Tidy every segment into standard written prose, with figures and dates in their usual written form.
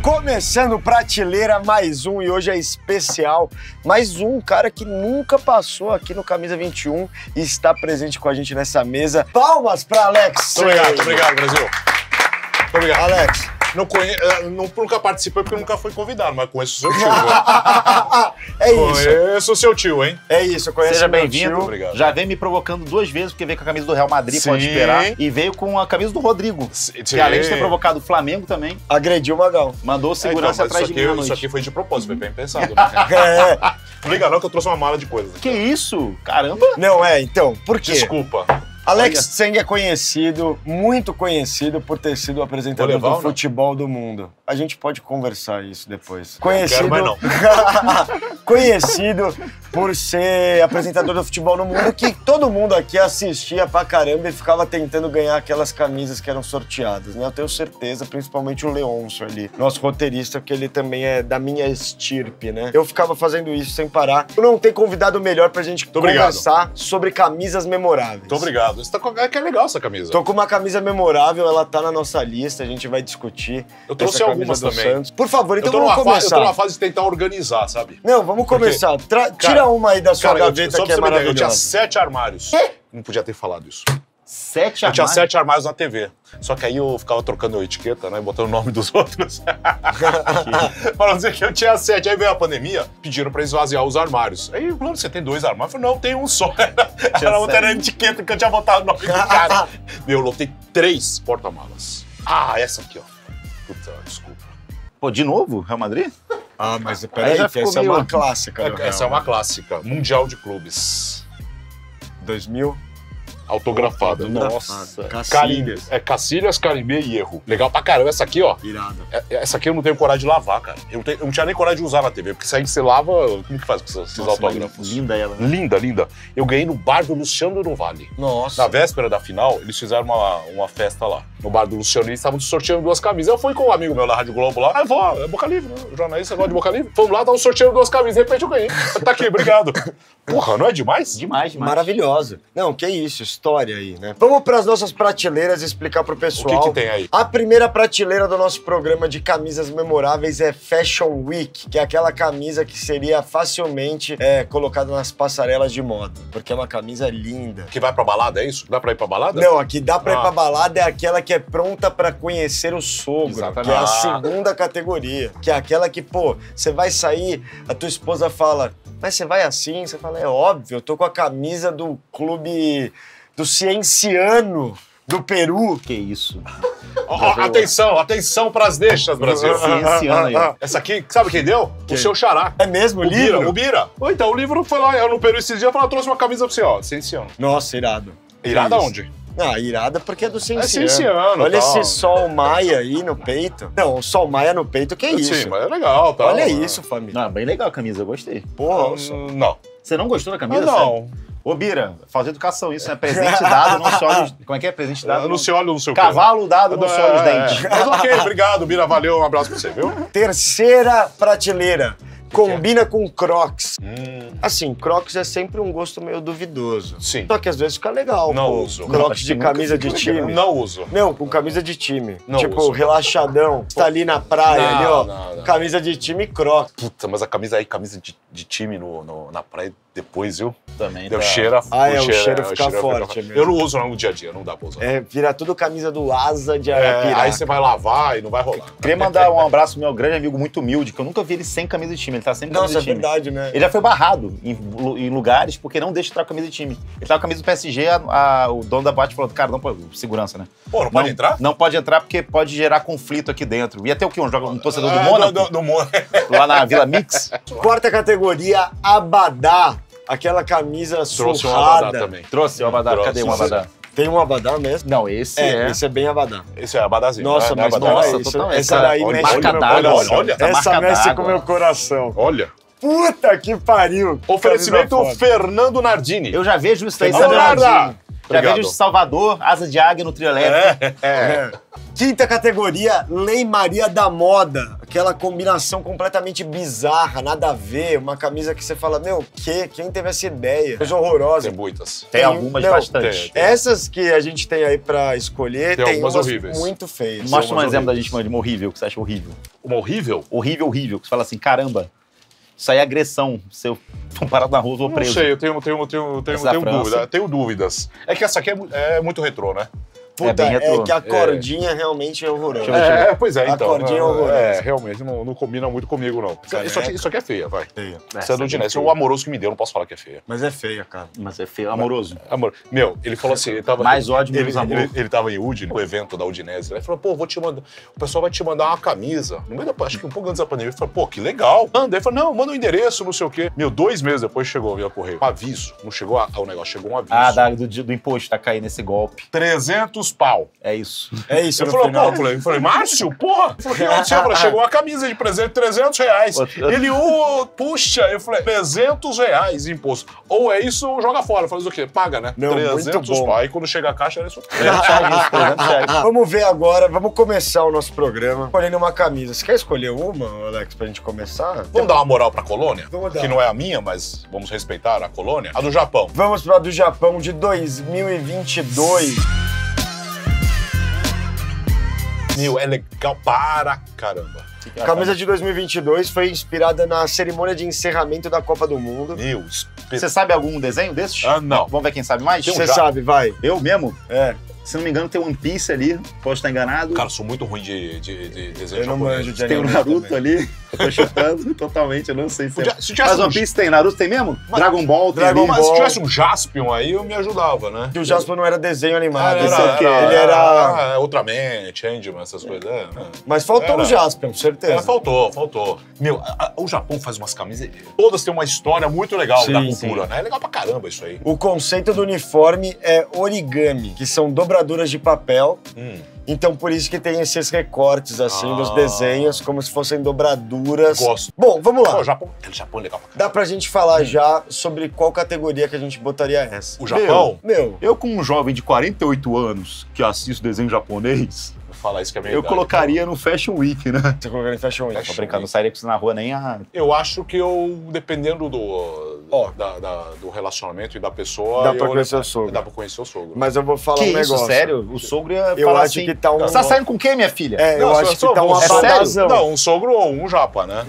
Começando Prateleira, mais um, e hoje é especial. Mais um cara que nunca passou aqui no Camisa 21 e está presente com a gente nessa mesa. Palmas para Alex! Muito obrigado, Brasil. Muito obrigado. Alex. Nunca participei porque nunca fui convidado, mas conheço o seu tio. É isso. Conheço o seu tio, hein? É isso, eu conheço. Seja o meu bem-vindo. tio. Obrigado. Já vem me provocando 2 vezes, porque veio com a camisa do Real Madrid, Sim. pode esperar. E veio com a camisa do Rodrigo, que além de ter provocado o Flamengo também, Agrediu o Magão. mandou segurança atrás de mim à Isso noite. aqui foi de propósito, foi bem pensado. Né? É. Não liga não que eu trouxe uma mala de coisas. Que isso? Caramba! Não, então, por quê? Desculpa. Alex Olha. Tseng é conhecido, muito conhecido por ter sido o apresentador Vou levar do ou não? futebol do mundo. A gente pode conversar isso depois. Quero, mas não. Conhecido por ser apresentador do futebol no mundo, que todo mundo aqui assistia pra caramba e ficava tentando ganhar aquelas camisas que eram sorteadas, né? Eu tenho certeza, principalmente o Leôncio ali, nosso roteirista, porque ele também é da minha estirpe, né? Eu ficava fazendo isso sem parar. Eu não tenho convidado melhor pra gente conversar sobre camisas memoráveis. Muito obrigado. Que é legal essa camisa. Tô com uma camisa memorável, ela tá na nossa lista, a gente vai discutir. Eu trouxe essa camisa algumas do também. Santos. Por favor, então eu tô vamos eu começar. tô numa fase de tentar organizar, sabe? Não, vamos começar. Tira uma aí da sua gaveta só que pra é você me entender, eu tinha maravilhosa. 7 armários. Não podia ter falado isso. 7 Eu tinha armários? 7 armários na TV. Só que aí eu ficava trocando etiqueta, né? Botando o nome dos outros. Para não dizer que eu tinha 7. Aí veio a pandemia, pediram pra esvaziar os armários. Aí, mano, você tem 2 armários? Eu falei, não, tem um só. Era outra era etiqueta que eu tinha botado o nome do cara. Eu lotei 3 porta-malas. Ah, essa aqui, ó. Puta, desculpa. Pô, de novo? Real Madrid? Ah, mas Aí peraí, já que ficou essa é meio- uma clássica. do Essa é Real. uma clássica. Mundial de Clubes. 2000. Autografada. Nossa. Cacilhas. Cacilhas, Carimbé e Erro. Legal pra caramba. Essa aqui, ó. Irada. Essa aqui eu não tenho coragem de lavar, cara. Eu não tinha nem coragem de usar na TV, porque se aí você lava, como que faz com esses Nossa, autógrafos? linda ela. Né? Linda, linda. Eu ganhei no bar do Luciano do Vale. Nossa. Na véspera da final, eles fizeram uma festa lá. No bar do Luciano, eles estavam sorteando 2 camisas. Eu fui com um amigo meu da Rádio Globo lá. Ah, vou, é Boca Livre, né? Jornalista, gosta de Boca Livre. Fomos lá, estavam sorteando 2 camisas. De repente eu ganhei. Tá aqui, obrigado. Porra, não é demais? Demais, demais. Maravilhosa. Não, que isso, história aí, né? Vamos para as nossas prateleiras explicar pro pessoal. O que tem aí? A primeira prateleira do nosso programa de camisas memoráveis é Fashion Week, que é aquela camisa que seria facilmente colocada nas passarelas de moda, porque é uma camisa linda. Que vai pra balada, é isso? Dá pra ir pra balada? Não, a que dá pra ir Ah. pra balada é aquela que é pronta pra conhecer o sogro, Exatamente. que é a Ah. segunda categoria, que é aquela que, pô, você vai sair, a tua esposa fala, mas você vai assim? Você fala, é óbvio, eu tô com a camisa do clube do Cienciano do Peru. Que isso. Atenção pras deixas, Brasil. Sim, esse ano aí, ó. Essa aqui, sabe quem deu? Quem? O seu xará. É mesmo, o O Bira, livro? o Bira. Então, o livro foi lá, eu no Peru esses dias, falou, trouxe uma camisa pra você, ó, Cienciano. Nossa, irado. Irada Que isso? onde? Ah, irada porque é do Cienciano. Cienciano, Olha tal. esse sol maia aí no peito. Não, o sol maia no peito, que isso? Sim, mas é legal, tá? Olha isso, família. Não, bem legal a camisa, eu gostei. Porra, Não. Você não gostou da camisa? Não. Sério? Ô, Bira, falta educação, isso é presente dado, não se olha os... Como é que é? Presente dado? Não se olha, não sei o quê. Cavalo dado, não se olha os dentes. Mas ok, obrigado, Bira, valeu, um abraço pra você, viu? terceira prateleira. Combina com Crocs. Hum. Assim, Crocs é sempre um gosto meio duvidoso. Sim. Só que às vezes fica legal. Não pô. uso. Crocs Acho de que nunca camisa de fica time. Não uso. Não, com camisa de time. Não tipo, uso. relaxadão. Tá ali na praia, Não, ali, ó. não. Camisa de time Crocs. Puta, mas a camisa aí, camisa de time na praia depois, viu? Também Deu tá... cheiro. O cheiro fica forte mesmo. Eu não uso no dia a dia, não dá pra usar. É, vira tudo camisa do Asa de Arapiraca. Aí você vai lavar e não vai rolar. Queria mandar um abraço pro meu grande amigo muito humilde, que eu nunca vi ele sem camisa de time. Ele tá sempre com Nossa, camisa é de time. verdade, né? Ele já foi barrado em lugares porque não deixa entrar com camisa de time. Ele tava com a camisa do PSG, o dono da boate falou, cara, não pode, segurança, né? Pô, não pode entrar? Não pode entrar porque pode gerar conflito aqui dentro. Ia ter o quê? Um torcedor do Mônaco? Do Mônaco. Lá na Vila Mix? Quarta categoria, Abadá. Aquela camisa Trouxe um abadá surrada. também. Trouxe o Abadá. Trouxe, Cadê o sim. Abadá? Tem um Abadá mesmo? Não, esse Esse é bem Abadá. Esse é abadazinho. Nossa, não é mas abadá. não é Nossa, isso. totalmente, Essa cara. daí Olha, mexe marca com o meu d'água, coração. olha, tá Essa marca mexe d'água. com o meu coração. Olha. Puta que pariu. Oferecimento Camisa foda. Fernando Nardini. Eu já vejo isso aí. Fernando sabe? Nardini. Já Obrigado. vejo Salvador, asa de águia no trio elétrico. É. Quinta categoria, Lei Maria da Moda. aquela combinação completamente bizarra, nada a ver, uma camisa que você fala, meu, quem teve essa ideia? Coisa horrorosa. Tem muitas. Tem algumas bastante. Essas que a gente tem aí pra escolher, Tem tem algumas umas horríveis. muito feias. Mostra um exemplo da gente de uma horrível, que você acha horrível. Uma horrível? Horrível, horrível. Que você fala assim, caramba, isso aí é agressão. Se eu for parado na rua, eu vou preso. Não sei, eu tenho dúvida. Tenho dúvidas. É que essa aqui é muito retrô, né? Puta, bem retrô. que a cordinha realmente é horrorosa. Pois é, A então. cordinha é horrorosa. realmente, não combina muito comigo, não. Isso aqui é feia, vai. Feia. Isso é do Udinese. O amoroso que me deu, não posso falar que é feia. Mas é feia, cara. Mas é feio, amoroso. Amor, meu, ele falou assim, ele tava... Mais ódio, menos amor. Ele tava em Udine, no evento da Udinese. Ele falou, pô, vou te mandar... O pessoal vai te mandar uma camisa. No meio da... Acho que um pouco antes da pandemia. Ele falou, pô, que legal. Manda. Ele falou, não, manda um endereço, não sei o quê. Meu, 2 meses depois chegou via correio. Um aviso. Não chegou ao negócio, chegou um aviso. Do imposto, tá caindo nesse golpe. 300 pau. É isso. É isso, Eu no falei, final. pô, eu falei, Márcio, porra! Eu falei, o que aconteceu? Eu falei, chegou uma camisa de presente, 300 reais. Ele, puxa, eu falei, 300 reais de imposto. Ou é isso ou joga fora. Eu falei, o quê? Paga, né? Não, 300 muito bom. pau. Aí quando chega a caixa, era isso. 300 reais. Vamos ver agora, vamos começar o nosso programa escolhendo uma camisa. Você quer escolher uma, Alex, pra gente começar? Vamos dar uma moral pra colônia? Vamos dar. Que não é a minha, mas vamos respeitar a colônia. A do Japão. Vamos pra do Japão de 2022. Meu, é legal para caramba. A camisa de 2022 foi inspirada na cerimônia de encerramento da Copa do Mundo. Meu, Você sabe algum desenho desses? Ah, não. Vamos ver quem sabe mais? Você sabe, vai. Eu mesmo? É. Se não me engano, tem One Piece ali. Posso estar enganado. Cara, eu sou muito ruim de desenho Eu não japonês. manjo de Tem o anime Naruto também. ali. Eu tô chutando totalmente, eu não sei se é. Se tivesse Mas One Piece tem, Naruto tem mesmo? Dragon Ball tem Dragon ali. Ball. Mas se tivesse um Jaspion aí, eu me ajudava, né? Que o Jasper não era desenho animado. Era, esse é o quê? era, Ele era... Ultraman, Changeman, essas coisas. Mas faltou Era. o Jasper, com certeza. Faltou. Meu, o Japão faz umas camisas... Todas têm uma história muito legal Sim, da cultura, né? É legal pra caramba isso aí. O conceito do uniforme é origami, que são dobraduras de papel. Então, por isso que tem esses recortes, assim, dos desenhos, como se fossem dobraduras. Gosto. Bom, vamos lá. Pô, o Japão é legal pra caramba. Dá pra gente falar já sobre qual categoria que a gente botaria essa. O Japão? Meu, Eu, como um jovem de 48 anos que assisto desenho japonês, Vou falar isso que é minha eu idade. colocaria no Fashion Week, né? você colocaria em Fashion Week. Tô brincando, não sairia com isso na rua nem a... Eu acho que dependendo do relacionamento e da pessoa... Dá pra conhecer o sogro. Dá pra conhecer o sogro. Mas eu vou falar Que um negócio. isso, sério? O sogro ia Eu falar acho assim, que tá um... você tá saindo com quem, minha filha? É, eu Não, acho que tá um é sério? abadazão. Não, um sogro ou um japa, né?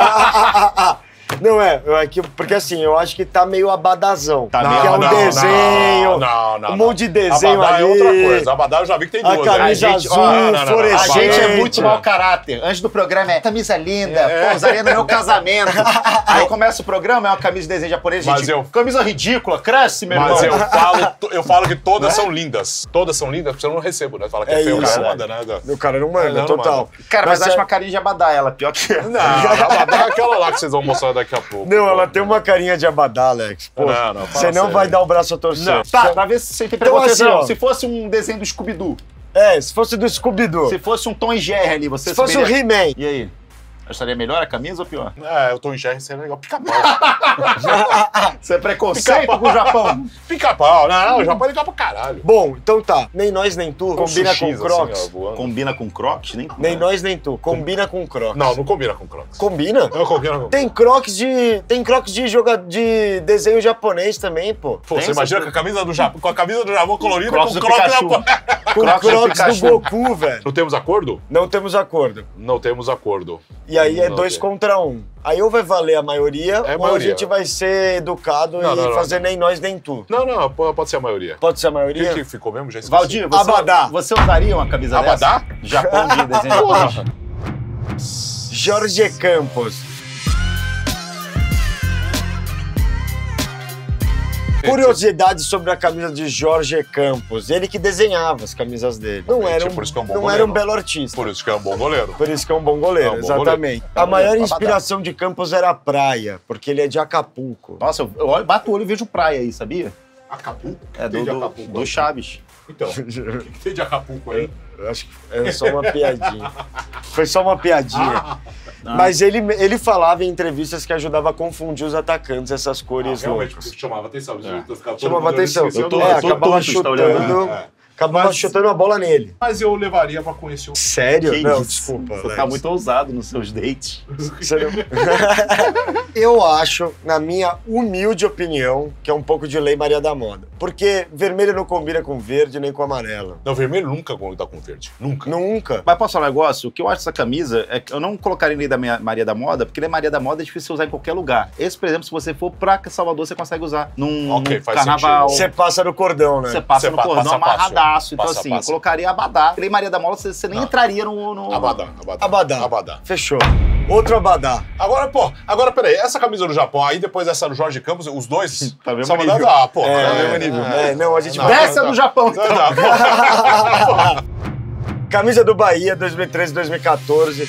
Não é porque assim, eu acho que tá meio abadazão. Tá meio que é um abadazão. desenho, Não. um monte de desenho Abadá ali. é outra coisa. Abadá eu já vi que tem A duas. camisa né? azul, não. A fluorescente. gente é muito mau caráter. Antes do programa é camisa linda, pô, usaria no meu casamento. Aí começa o programa, é uma camisa de desenho japonês, Mas gente. eu- Camisa ridícula, cresce, meu Mas irmão. eu falo que todas são lindas. Todas são lindas, porque eu não recebo, né? Fala que é É feio, o isso. cara manda, né? O cara não manda, Não, total. Cara, mas Mas acho é- uma carinha de abadá ela, pior que Não, a Abadá é aquela lá que vocês vão mostrar daqui a pouco. Não, ela tem uma carinha de abadá, Alex. Pô, Não, fala você não sério. vai dar o braço a torcer. Não, tá, pra ver se você tem Então, assim, ó. Se fosse um desenho do Scooby-Doo, Se fosse do Scooby-Doo, se fosse um Tom e Jerry ali, você se fosse o saberia- He-Man. E aí? Estaria melhor a camisa ou pior? Eu tô em GR, isso é legal. Pica-pau. Você é preconceito com o Japão? Pica-pau. Não, o Japão é legal pra caralho. Bom, então tá. Nem nós, nem tu. Combina com sushis, Crocs. assim, ó, voando. Combina com Crocs, nem? Nem nós, nem tu. Combina com Crocs. Não combina com Crocs. Combina? Não combina com Tem Crocs de desenho japonês também, pô. Pô, você imagina com a camisa do Japão colorida Crocs com do Crocs Pikachu. na... Com Crocs do Crocs do Pikachu. Goku, velho. Não temos acordo? Não temos acordo. Não temos acordo. E aí é Não 2 tem. contra 1. Aí ou vai valer a maioria, É a ou a maioria. gente vai ser educado e fazer nem nós, nem tu. Não, pode ser a maioria. Pode ser a O maioria? que ficou mesmo? Já esqueci. Valdir, Abadá. você usaria uma camisa Abadá? dessa? Japão de desenho japonês. Jorge Campos. Curiosidade sobre a camisa de Jorge Campos. Ele que desenhava as camisas dele. Não era Por isso que é um bom não goleiro. era um belo artista. Por isso que é um bom goleiro. Por isso que é um bom goleiro, É um bom exatamente. A maior inspiração de Campos era a praia, porque ele é de Acapulco. Nossa, eu olho, bato o olho e vejo praia aí, sabia? Acapulco? É Tem de do Acapulco, do Chaves. Então, o que tem de Acapulco aí? Eu acho que é só uma piadinha. Foi só uma piadinha. Mas ele falava em entrevistas que ajudava a confundir os atacantes, essas cores Realmente, loucas. chamava atenção. Chamava atenção. Eu tô acabava tonto, tá olhando, chutando. É. Acabava Mas- chutando a bola nele. Mas eu levaria pra conhecer o... Sério? Que Não, isso? desculpa. Você Alex. tá muito ousado nos seus dates. Você não- Eu acho, na minha humilde opinião, que é um pouco de lei Maria da Moda. Porque vermelho não combina com verde nem com amarelo. Não, vermelho nunca combina com verde. Nunca. Nunca. Mas posso falar um negócio? O que eu acho dessa camisa é que eu não colocaria lei da Maria da Moda, porque lei Maria da Moda é difícil você usar em qualquer lugar. Esse, por exemplo, se você for pra Salvador, você consegue usar num Ok, faz carnaval. Você passa no cordão, né? Você passa Você no passa cordão a passo. amarradaço. Então, Passa a assim, passo. colocaria abadá. Lei Maria da Moda, você nem Não. entraria no... Abadá. Abadá. Fechou. Outro abadá. Agora, pô, peraí, essa camisa do Japão, aí depois dessa do Jorge Campos, os dois Tá vendo são o nível? mandados. Ah, pô, Não, a gente Não. vai... Desce a do Japão, então. Camisa do Bahia, 2013, 2014.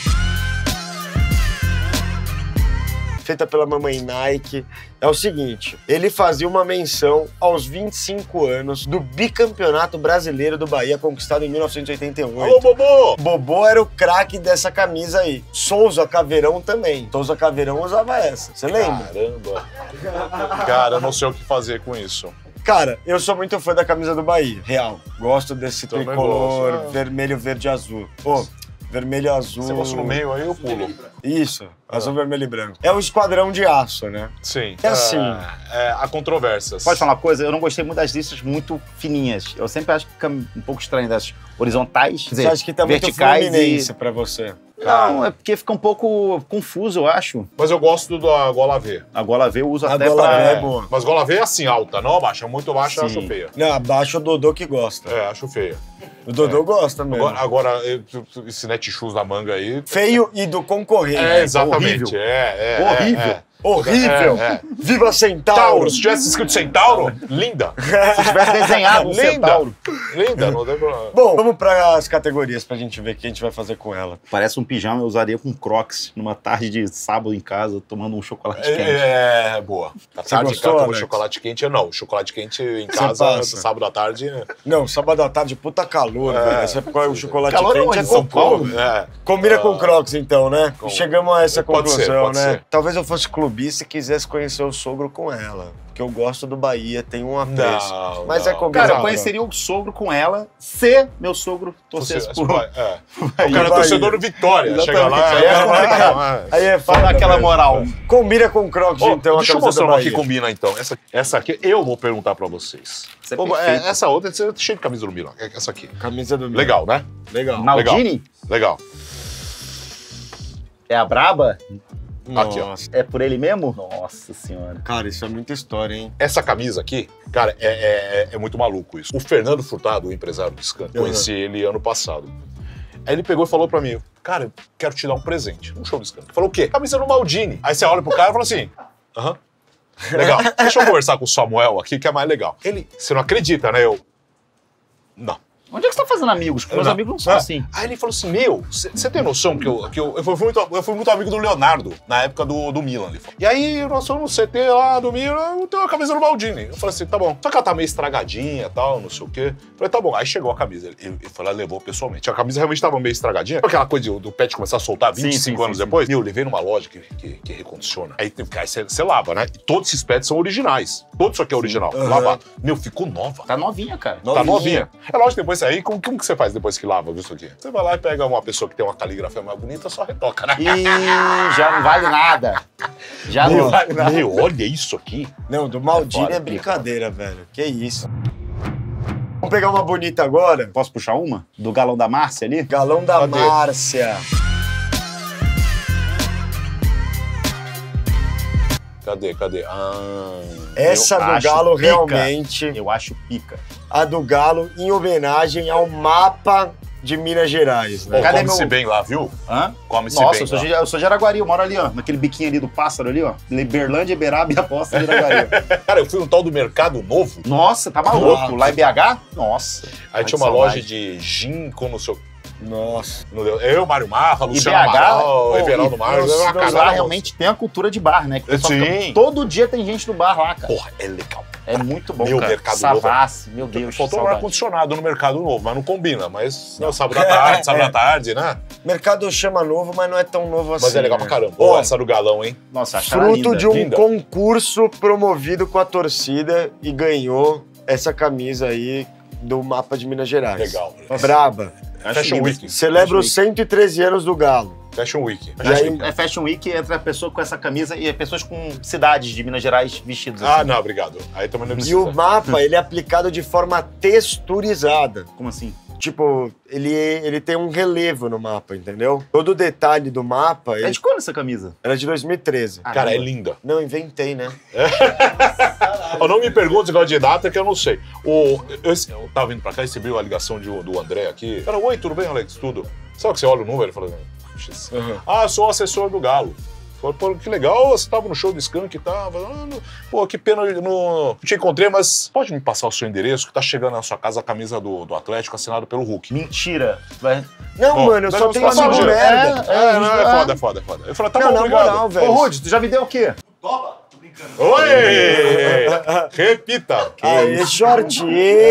Feita pela mamãe Nike. É o seguinte, ele fazia uma menção aos 25 anos do bicampeonato brasileiro do Bahia, conquistado em 1988. Alô, Bobô! Bobô era o craque dessa camisa aí. Souza Caveirão também. Souza Caveirão usava essa. Você lembra? Caramba. Cara, eu não sei o que fazer com isso. Cara, eu sou muito fã da camisa do Bahia. Real. Gosto desse Também tricolor gosto, é. vermelho, verde e azul. Pô, vermelho e azul. Se fosse no meio aí, eu pulo. Isso. Azul, vermelho e branco. É o esquadrão de aço, né? Sim. É assim. Há controvérsias. Pode falar uma coisa? Eu não gostei muito das listas muito fininhas. Eu sempre acho que fica um pouco estranho das horizontais, quer dizer, Você acha que tá muito verticais fluminense pra você? Não, é porque fica um pouco confuso, eu acho. Mas eu gosto da gola V. A gola V eu uso A até gola pra... V é boa. Mas gola V é assim, alta, não abaixa. Muito baixa, eu Sim. acho feia. Não, abaixo o Dodô que gosta. É, acho feia. O Dodô gosta mesmo. Agora esse Netshoes na manga aí... Feio e do concorrente. exatamente. horrível. Horrível. Horrível. É. Viva Centauro. Tauro, se tivesse escrito Centauro, linda. Se tivesse desenhado um Linda. centauro. Linda, não tem problema. Bom, vamos para as categorias pra gente ver o que a gente vai fazer com ela. Parece um pijama, eu usaria com crocs numa tarde de sábado em casa, tomando um chocolate quente. Boa. À tarde em gostou, casa, Alex? chocolate quente, não. Chocolate quente em Você casa, passa. sábado à tarde... Não, sábado à tarde, puta calor, velho. Você põe o chocolate Calor quente onde? é Em São cocô. Paulo? Combina com Crocs, então, né? Com- Chegamos a essa Pode ser, conclusão, pode né? ser. Talvez eu fosse clubista e quisesse conhecer o sogro com ela. Porque eu gosto do Bahia, tem um apreço. Não, Mas não. é combinado. Cara, eu conheceria o sogro com ela se meu sogro torcesse por... O cara é Bahia. torcedor do Vitória. Exatamente. Chega lá... Aí é complicado. Aí é Pra foda, dar aquela velho. moral. Combina com Crocs, então, a Deixa eu camisa mostrar do uma que Bahia. combina, então. Essa aqui eu vou perguntar pra vocês. Isso é Pô, perfeito. essa outra é cheia de camisa do Milan. Essa aqui. Camisa do Milan. Legal, né? Legal. Maldini? Legal. É a braba? Aqui, ó. Nossa. É por ele mesmo? Nossa senhora. Cara, isso é muita história, hein? Essa camisa aqui, cara, é muito maluco isso. O Fernando Furtado, o empresário do Skank, conheci ele ano passado. Aí ele pegou e falou pra mim, cara, eu quero te dar um presente, um show do Skank. Falou o quê? Camisa do Maldini. Aí você olha pro cara e fala assim, aham. Legal, deixa eu conversar com o Samuel aqui, que é mais legal. Ele, você não acredita, né? Eu, não. Onde é que você tá fazendo amigos? Meus amigos não são assim. Aí ele falou assim, você tem noção que eu fui muito amigo do Leonardo, na época do Milan. Ele falou. E aí, nós fomos no CT lá do Milan, eu tenho uma camisa do Maldini. Eu falei assim, tá bom. Só que ela tá meio estragadinha e tal, não sei o quê. Eu falei, tá bom. Aí chegou a camisa. Ele falou, ela levou pessoalmente. A camisa realmente tava meio estragadinha. Aquela coisa do pet começar a soltar 25 anos depois. Eu levei numa loja que recondiciona. Aí você lava, né? E todos esses pets são originais. Todo isso aqui é original. Lavar. Ficou nova. Tá novinha, cara. Tá novinha. É lógico, depois aí, como que você faz depois que lava isso aqui? Você vai lá e pega uma pessoa que tem uma caligrafia mais bonita, só retoca, né? E já não vale nada. Já não vale nada. Meu, olha isso aqui. Não, do Maldini foda, é brincadeira, velho. Que isso. Vamos pegar uma bonita agora? Posso puxar uma? Do galão da Márcia ali? Galão da Cadê? Márcia. Cadê? Essa Eu do acho Galo pica. realmente, Eu acho pica. a do Galo em homenagem ao mapa de Minas Gerais, né? Pô, Cadê come-se meu- bem lá, viu? Hã? Come-se Nossa, bem eu sou de Araguari, eu moro ali, ó. Naquele biquinho ali do pássaro ali, ó. Berlândia, Iberaba e Aposta de Araguari. Cara, eu fui num tal do Mercado Novo. Nossa, tá maluco. Lá em BH? Nossa. Aí tinha uma loja de gin com no seu... Nossa. Eu, Mário Marra, E Luciano BH, Amaral, Everaldo Marques. É uma Lá casada realmente tem a cultura de bar, né? Que o pessoal Sim. fica- todo dia tem gente no bar lá, cara. Porra, é legal. É muito bom, Meu cara. Mercado Savassi, meu Deus, Faltou um saudade. ar-condicionado no Mercado Novo, mas não combina. Mas não, sábado à tarde, né? Mercado chama novo, mas não é tão novo assim. Mas é legal né? pra caramba. Ó, Pô, essa do galão, hein? Nossa, acho ela fruto linda. de um linda. concurso promovido com a torcida e ganhou essa camisa aí do mapa de Minas Gerais. Legal. Braba. Fashion Week. Celebra os 113 anos do Galo. Fashion Week. É Fashion Week entre a pessoa com essa camisa e pessoas com cidades de Minas Gerais vestidas Ah, assim. não, obrigado. Aí também não E precisa. o mapa, ele é aplicado de forma texturizada. Como assim? Tipo, ele tem um relevo no mapa, entendeu? Todo o detalhe do mapa É de quando essa camisa? era de 2013. Cara, é linda. Não, inventei, né? Eu não me pergunto esse negócio de data que eu não sei. Eu tava vindo pra cá e recebi a ligação do André aqui. Cara, oi, tudo bem, Alex? Tudo. Sabe que você olha o número e fala, eu sou assessor do Galo. Falei, pô, que legal, você tava no show do Skank e tava. Pô, que pena, eu não te encontrei, mas pode me passar o seu endereço que tá chegando na sua casa a camisa do Atlético assinada pelo Hulk. Mentira. Vai... Não, Bom, mano, eu só deve tenho passar amigo o dia. merda. É foda. Eu falei, tá Não, bom, na obrigado. moral, velho. Ô, Rude, tu já me deu o quê? Oi! Repita! Aí, shortinho.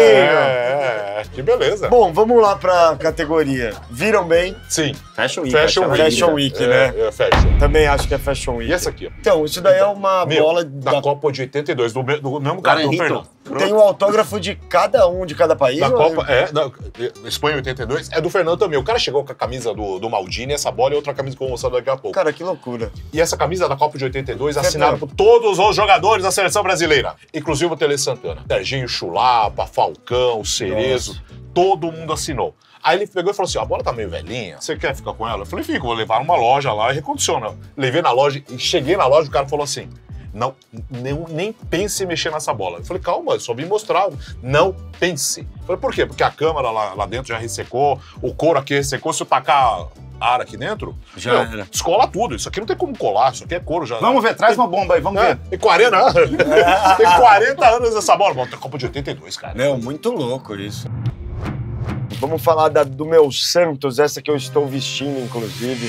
Que beleza. Bom, vamos lá pra categoria. Viram bem? Sim, Fashion Week. Fashion Week. Fashion Week, né? Fashion. Também acho que é Fashion Week. E essa aqui, ó. Então, isso daí é uma Meu, bola da Copa de 82, do mesmo cara do Garrito. Fernando. Tem o autógrafo de cada um de cada país? Da ou- Copa, da Espanha 82, é do Fernando também. O cara chegou com a camisa do Maldini, essa bola e outra camisa que eu vou mostrar daqui a pouco. Cara, que loucura. E essa camisa da Copa de 82 assinada por todos os jogadores da seleção brasileira, inclusive o Tele Santana. Serginho Chulapa, Falcão, Cerezo, todo mundo assinou. Aí ele pegou e falou assim, a bola tá meio velhinha, você quer ficar com ela? Eu falei, fico, vou levar numa loja lá e recondiciona. Levei na loja e cheguei na loja, o cara falou assim, não, nem pense em mexer nessa bola. Eu falei, calma, eu só vim mostrar. Não pense. Eu falei, por quê? Porque a câmera lá dentro já ressecou, o couro aqui ressecou, se eu tacar ar aqui dentro, Já era. descola tudo. Isso aqui não tem como colar, isso aqui é couro já. Vamos ver, traz uma bomba aí, vamos ver. Tem 40 anos. Tem 40 anos essa bola. Bom, tem Copa de 82, cara. Não, muito louco isso. Vamos falar do meu Santos, essa que eu estou vestindo, inclusive.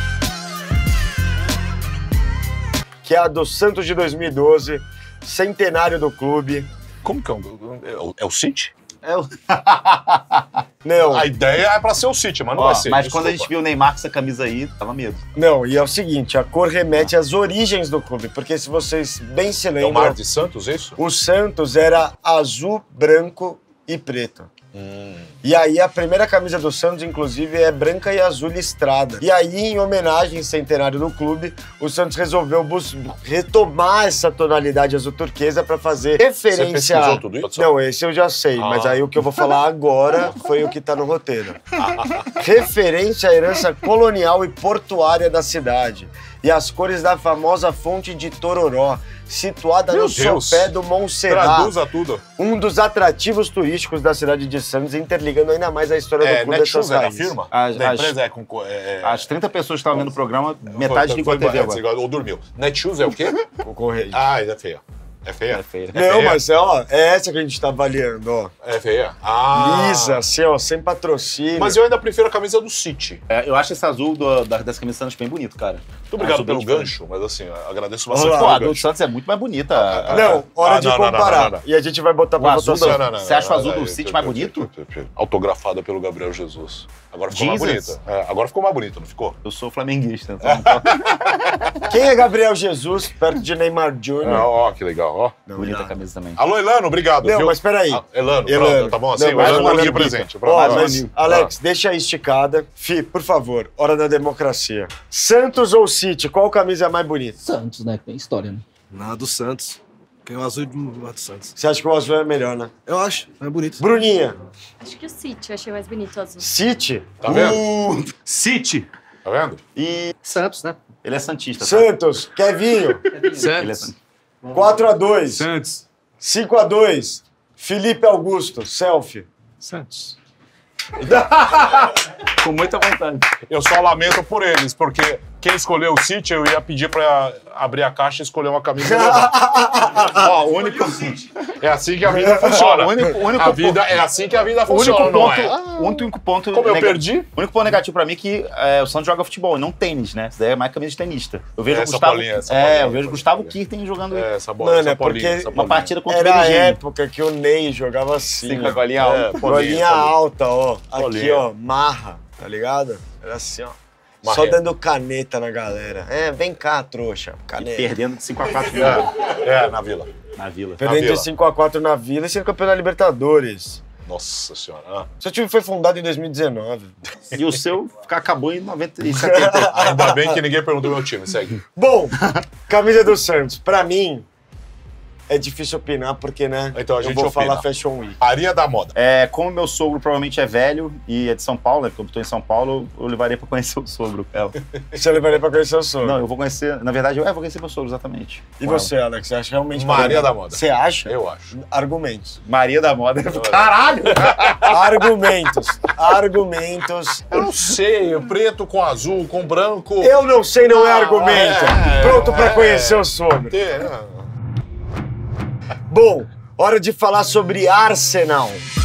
Que é a do Santos de 2012, centenário do clube. Como que é o City? É o... Não, A ideia é pra ser o City, mas não Ó, vai ser. mas desculpa. quando a gente viu o Neymar com essa camisa aí, tava medo. não, e é o seguinte, a cor remete às origens do clube, porque se vocês bem se É o lembram, Mar de Santos, é isso? o Santos era azul, branco e preto. E aí a primeira camisa do Santos, inclusive, é branca e azul listrada. E aí, em homenagem ao centenário do clube, o Santos resolveu retomar essa tonalidade azul turquesa para fazer referência... Você pesquisou tudo isso? Não, esse eu já sei, mas aí o que eu vou falar agora foi o que tá no roteiro. Referência à herança colonial e portuária da cidade. E as cores da famosa fonte de Tororó, situada Meu no Deus. sopé do Montserrat. Traduza tudo. Um dos atrativos turísticos da cidade de Santos, interligando ainda mais a história do clube dessas Netshoes é da raízes. firma? As- Da as- empresa é com... As 30 pessoas que estavam vendo o programa, metade ligou a TV agora. Ou dormiu. Netshoes é o quê? Concorrente. Ah, é feia. É feia? É feia. Não, feia? mas ó, é essa que a gente tá avaliando, ó. É feia? Ah. Lisa, assim, ó, sem patrocínio. Mas eu ainda prefiro a camisa do City. É, eu acho esse azul das camisas Santos bem bonito, cara. Muito obrigado Azul bem pelo diferente. gancho, mas assim, eu agradeço Vamos bastante lá. Pô, pelo a do gancho. Santos é muito mais bonita. Não, hora de não, não, comparar. não. E a gente vai botar O pra azul votação. Você acha o azul do City mais bonito? Autografada pelo Gabriel Jesus. Agora ficou mais Jesus. bonita. É, agora ficou mais bonita, não ficou? Eu sou flamenguista, então não tô... Quem é Gabriel Jesus, perto de Neymar Jr.? Ó, que legal, ó. bonita a camisa também. Alô, Elano, obrigado. Não, viu? mas peraí. Elano, Elano. pronto, tá bom assim? Não, O mais Elano uma é de amiga. presente. Ó, Pronto. mas, Alex, deixa aí esticada. Fi, por favor, hora da democracia. Santos ou City, qual camisa é a mais bonita? Santos, né? Que tem história, né? Na do Santos. Tem o azul do Santos. Você acha que o azul é melhor, né? Eu acho, é bonito. Bruninha, Acho que o City, eu achei mais bonito o azul. City? Tá vendo? City! Tá vendo? E Santos, né? ele é santista, tá? Santos, Kevinho, Ele é Santos. santista. 4-2. Santos. 5-2. Felipe Augusto, selfie. Santos. Com muita vontade. Eu só lamento por eles, porque quem escolheu o City, eu ia pedir pra abrir a caixa e escolher uma camisa legal. Ó, o único... É assim que a vida funciona. Ó, o único A vida é assim que a vida O único funciona, não ponto, é? o único ponto Como eu nega- perdi? O único ponto negativo pra mim é que o Santos joga futebol, e não tênis, né? Isso daí é mais camisa de tenista. Eu vejo o Essa Gustavo, bolinha, essa bolinha, eu vejo essa o Gustavo bolinha. Kirten jogando É, essa bola, Mano, essa é porque bolinha, essa uma bolinha. partida contra Era o a Virgínia. época que o Ney jogava assim. Sim, com ó. a golinha alta. Bolinha alta, ó. Aqui, Bolinha. ó, marra, tá ligado? Era assim, ó. Só Marreta. dando caneta na galera. É, vem cá, trouxa. Caneta. Perdendo de 5-4 É, na Vila. na Vila. Perdendo Vila. de 5-4 na Vila e sendo campeão da Libertadores. Nossa senhora. Ah. Seu time foi fundado em 2019. E o seu acabou em 90 e 70. Ainda bem que ninguém perguntou meu time, segue. Bom, camisa do Santos. Pra mim, é difícil opinar, porque, né? Então a gente eu vou opina. falar Fashion Week. Maria da Moda. Como meu sogro provavelmente é velho e é de São Paulo, né? Porque eu tô em São Paulo, eu levaria pra conhecer o sogro. Ela. Você levaria pra conhecer o sogro. Não, eu vou conhecer, na verdade, eu vou conhecer meu sogro, exatamente. E Com você, Alex? Você acha realmente... Maria da Moda. Você acha? Eu acho. Argumentos. Maria da Moda. Caralho! Argumentos. Argumentos. Eu não sei, preto com azul, com branco. Eu não sei, não é argumento. Pronto pra conhecer o sogro. Bom, hora de falar sobre Arsenal.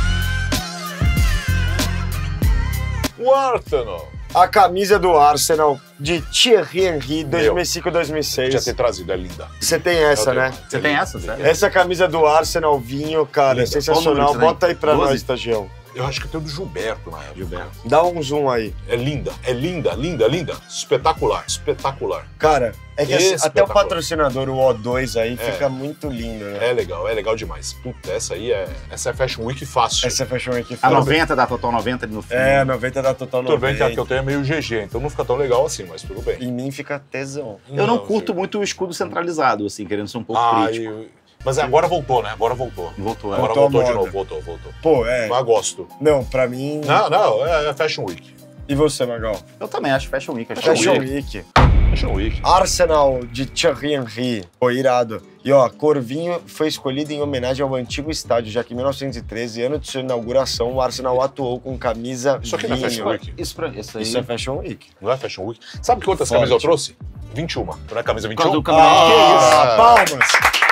O Arsenal. A camisa do Arsenal de Thierry Henry, 2005-2006. Podia ter trazido, é linda. Você tem essa, Eu tenho. né? Você tem essa, sério? Essa camisa do Arsenal vinho, cara, é Linda. sensacional. Qual número Bota aí pra 12? nós, Tagião. Eu acho que tem o do Gilberto na época. Gilberto. Dá um zoom aí. É linda, linda, linda. Espetacular, espetacular. Cara, é que até o Espetacular. patrocinador, o O2 aí, fica muito lindo, né? É legal demais. Puta, essa é Fashion Week fácil. Essa é Fashion Week. A foda. 90 da Total 90 ali no filme. É, 90 da Total Tudo bem 90. que a que eu tenho é meio GG, então não fica tão legal assim, mas tudo bem. Em mim fica tesão. Eu não curto muito o escudo centralizado, assim, querendo ser um pouco crítico. Mas agora voltou, né? Agora voltou. Voltou, Agora Voltou a voltou de moda. novo, voltou. Pô, é. Mas gosto. Não, pra mim... Não, é Fashion Week. E você, Magal? Eu também acho Fashion Week. Acho Fashion Week. Week. Fashion Week. Arsenal de Thierry Henry. Pô, irado. E ó, cor vinho foi escolhido em homenagem ao antigo estádio, já que em 1913, ano de sua inauguração, o Arsenal atuou com camisa Isso aqui não é vinho. Fashion Week. Isso aí. Isso é Fashion Week. Não é Fashion Week? Sabe quantas Forte. camisas eu trouxe? 21. Não é camisa 21? Por causa do campeonato. Palmas!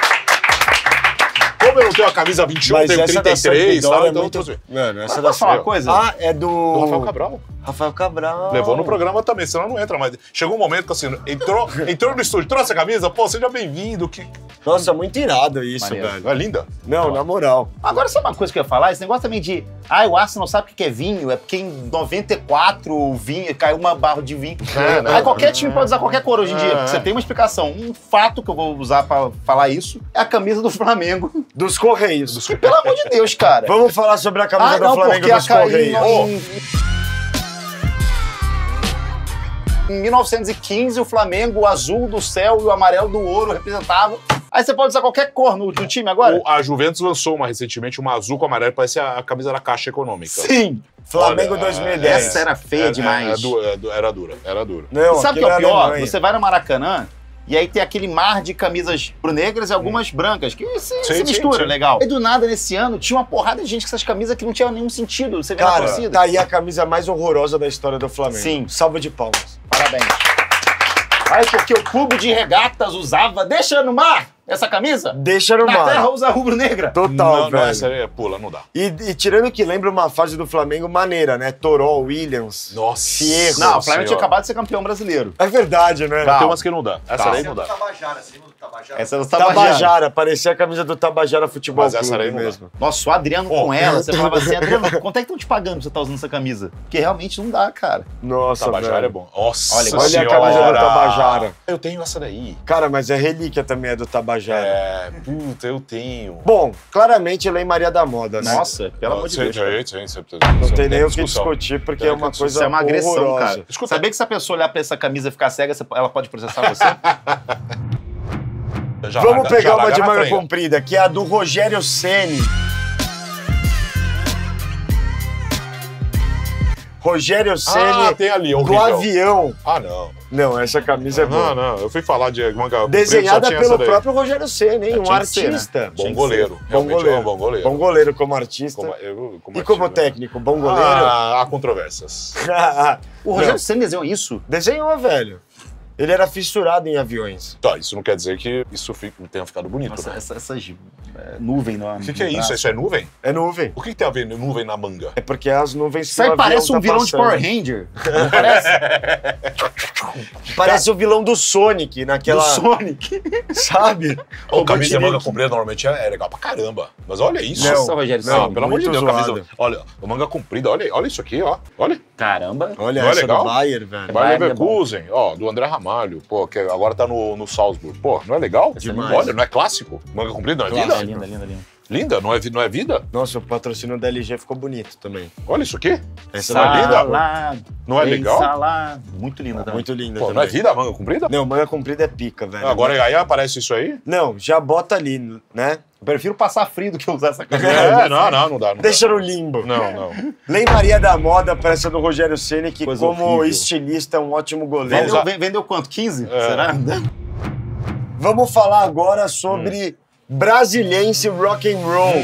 Como eu não tenho a camisa 21, Mas tenho essa da 33, Sampdoria tá? é Então eu muito... trouxe. Mano, essa Mas da posso falar uma coisa? Ah, é do... Do Rafael Cabral. Rafael Cabral. Levou no programa também, senão não entra. Mas chegou um momento que assim, entrou no estúdio, trouxe a camisa, pô, seja bem-vindo. Que... Nossa, muito irado isso, Maneiro. velho. É linda. Não, na moral. Agora, sabe uma coisa que eu ia falar? Esse negócio também de... o Arsenal sabe o que é vinho? É porque em 94 o vinho, caiu uma barra de vinho. Aí qualquer time pode usar qualquer cor hoje em dia. Porque você tem uma explicação. Um fato que eu vou usar pra falar isso é a camisa do Flamengo. Dos Correios. Que, pelo amor de Deus, cara. Vamos falar sobre a camisa do Flamengo porque dos Correios. Em 1915, o Flamengo, o azul do céu e o amarelo do ouro representavam. Aí você pode usar qualquer cor no time agora? A Juventus lançou recentemente uma azul com amarelo, parece a camisa da Caixa Econômica. Sim. Flamengo Olha, 2010. Essa era feia demais. Era dura. Não, E sabe o que é o aquilo pior? Alemanha. Você vai no Maracanã e aí tem aquele mar de camisas negras e algumas brancas, que se mistura, sim. legal. E do nada, nesse ano, tinha uma porrada de gente com essas camisas que não tinha nenhum sentido. Você vê na Cara, torcida. tá aí a camisa mais horrorosa da história do Flamengo. Sim. Salva de palmas. Parabéns. Aí porque o clube de regatas usava, deixa no mar essa camisa. Deixa no Na terra mar. usa rubro-negra. Total, Não, velho. essa aí pula, não dá. E tirando que lembra uma fase do Flamengo maneira, né? Toró, Williams. Nossa. Fierro. Não, o Flamengo tinha Senhora. acabado de ser campeão brasileiro. É verdade, né? Tem umas que não dá. Essa Calma. aí não dá. Essa é do Tabajara. Tabajara, parecia a camisa do Tabajara Futebol Mas essa Clube aí não dá. mesmo. Nossa, o Adriano Pô. com ela, você falava assim, Adriano, quanto é que estão te pagando pra você estar usando essa camisa? Porque realmente não dá, cara. Nossa, Tabajara velho. é bom. Nossa Olha, Olha a camisa do Tabajara. Eu tenho essa daí. Cara, mas é relíquia também, é do Tabajara. Puta, eu tenho. Bom, claramente Lei Maria da Moda, né? Nossa, pelo amor de Deus. Não tem nem o que discutir, porque é uma Isso coisa Isso é uma agressão, horrorosa. cara. Escuta. Sabia que se a pessoa olhar pra essa camisa e ficar cega, ela pode processar você? Vamos pegar uma de manga comprida, que é a do Rogério Ceni. Rogério Ceni tem ali, do horrível. avião. Ah, não. Não, essa camisa é boa. Não. Eu fui falar de manga comprida, Desenhada só tinha pelo essa daí. próprio Rogério Ceni, hein? Um Tinha que ser, né? artista. Bom goleiro. Bom Realmente é goleiro. um bom goleiro. Bom goleiro como artista. E como técnico, bom goleiro. Há controvérsias. O Rogério Ceni desenhou isso? Desenhou, velho. Ele era fissurado em aviões. Tá, isso não quer dizer que isso tenha ficado bonito, Nossa, né? essas nuvens no O que é isso? Isso é nuvem? É nuvem. O que tem a ver nuvem na manga? É porque as nuvens Isso aí que o avião parece um tá vilão de passando. Power Ranger. Não parece? Parece o vilão do Sonic, naquela... Do Sonic. Sabe? O camisa de Robotnik. manga comprida normalmente é legal pra caramba. Mas olha isso. Não, Nossa, Rogério Não, Ceni. pelo amor de muito Deus, zoado. camisa. Olha, a manga comprida, olha isso aqui, ó. Olha. Caramba. Olha Não é essa legal? do Bayer, velho. Vai é Leverkusen, ó, do André Ramalho, pô, que agora tá no Salzburg. Pô, não é legal? Demais. Olha, não é clássico? Manga comprida não é É vida? linda, linda, linda. Linda, não é vida? Nossa, o patrocínio da LG ficou bonito também. Olha isso aqui. Essa não é linda? Salado. Não é legal? Salado. Muito linda também. Muito linda Pô, também. não é vida a manga comprida? Não, manga comprida é pica, velho. Agora aí aparece isso aí? Não, já bota ali, né? Eu prefiro passar frio do que usar essa camisa. Não dá. Deixa no limbo. Não. Lei Maria da Moda, peça do Rogério Ceni, que Coisa como horrível. estilista é um ótimo goleiro. Vendeu quanto? 15? É. Será? Vamos falar agora sobre Brasiliense Rock and Roll.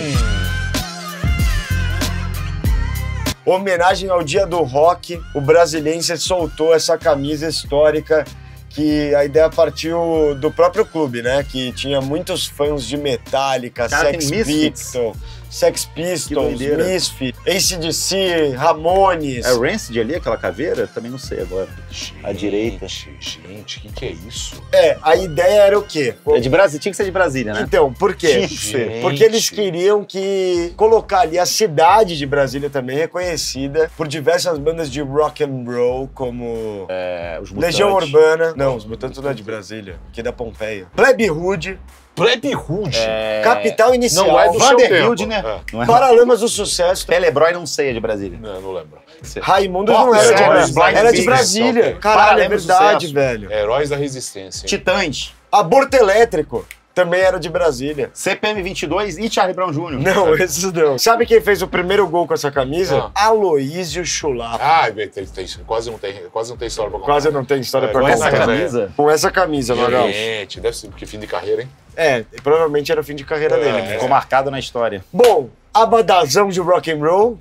Homenagem ao Dia do Rock, o Brasiliense soltou essa camisa histórica que a ideia partiu do próprio clube, né? Que tinha muitos fãs de Metallica, Cara, Sex tem Misfits. Pistols, doideira. Misfits, AC/DC, Ramones. É o Rancid ali, aquela caveira? Também não sei agora. À direita. Gente, o que é isso? A ideia era o quê? É de Brasília, tinha que ser de Brasília, né? Então, por quê? Tinha que ser. Porque eles queriam que colocar ali a cidade de Brasília também reconhecida por diversas bandas de rock and roll, como Os Mutantes. Legião Urbana. Não, os Mutantes não é de Brasília, que é da Pompeia. Plebe Hood, Plebe Hood. Capital Inicial, Não é do seu Vanderbilt, tempo. né? Não é? Paralamas do Sucesso, Telebrói não sei, é de Brasília. Não lembro. Raimundos Pop não era de Series, Brasília, Blind era de Business, Brasília. ok. Caralho, é Paralamas do verdade, Sucesso. velho. Heróis da Resistência. Titãs, Aborto Elétrico também era de Brasília. CPM 22 e Charlie Brown Jr. Não, esses não. Sabe quem fez o primeiro gol com essa camisa? Aloísio Chulapa. Quase não tem história pra contar. Quase não tem história pra Com essa contar. camisa? Com essa camisa, Magal. Gente, deve ser porque fim de carreira, hein? Provavelmente era o fim de carreira dele. Ficou marcado na história. Bom, abadazão de rock and roll,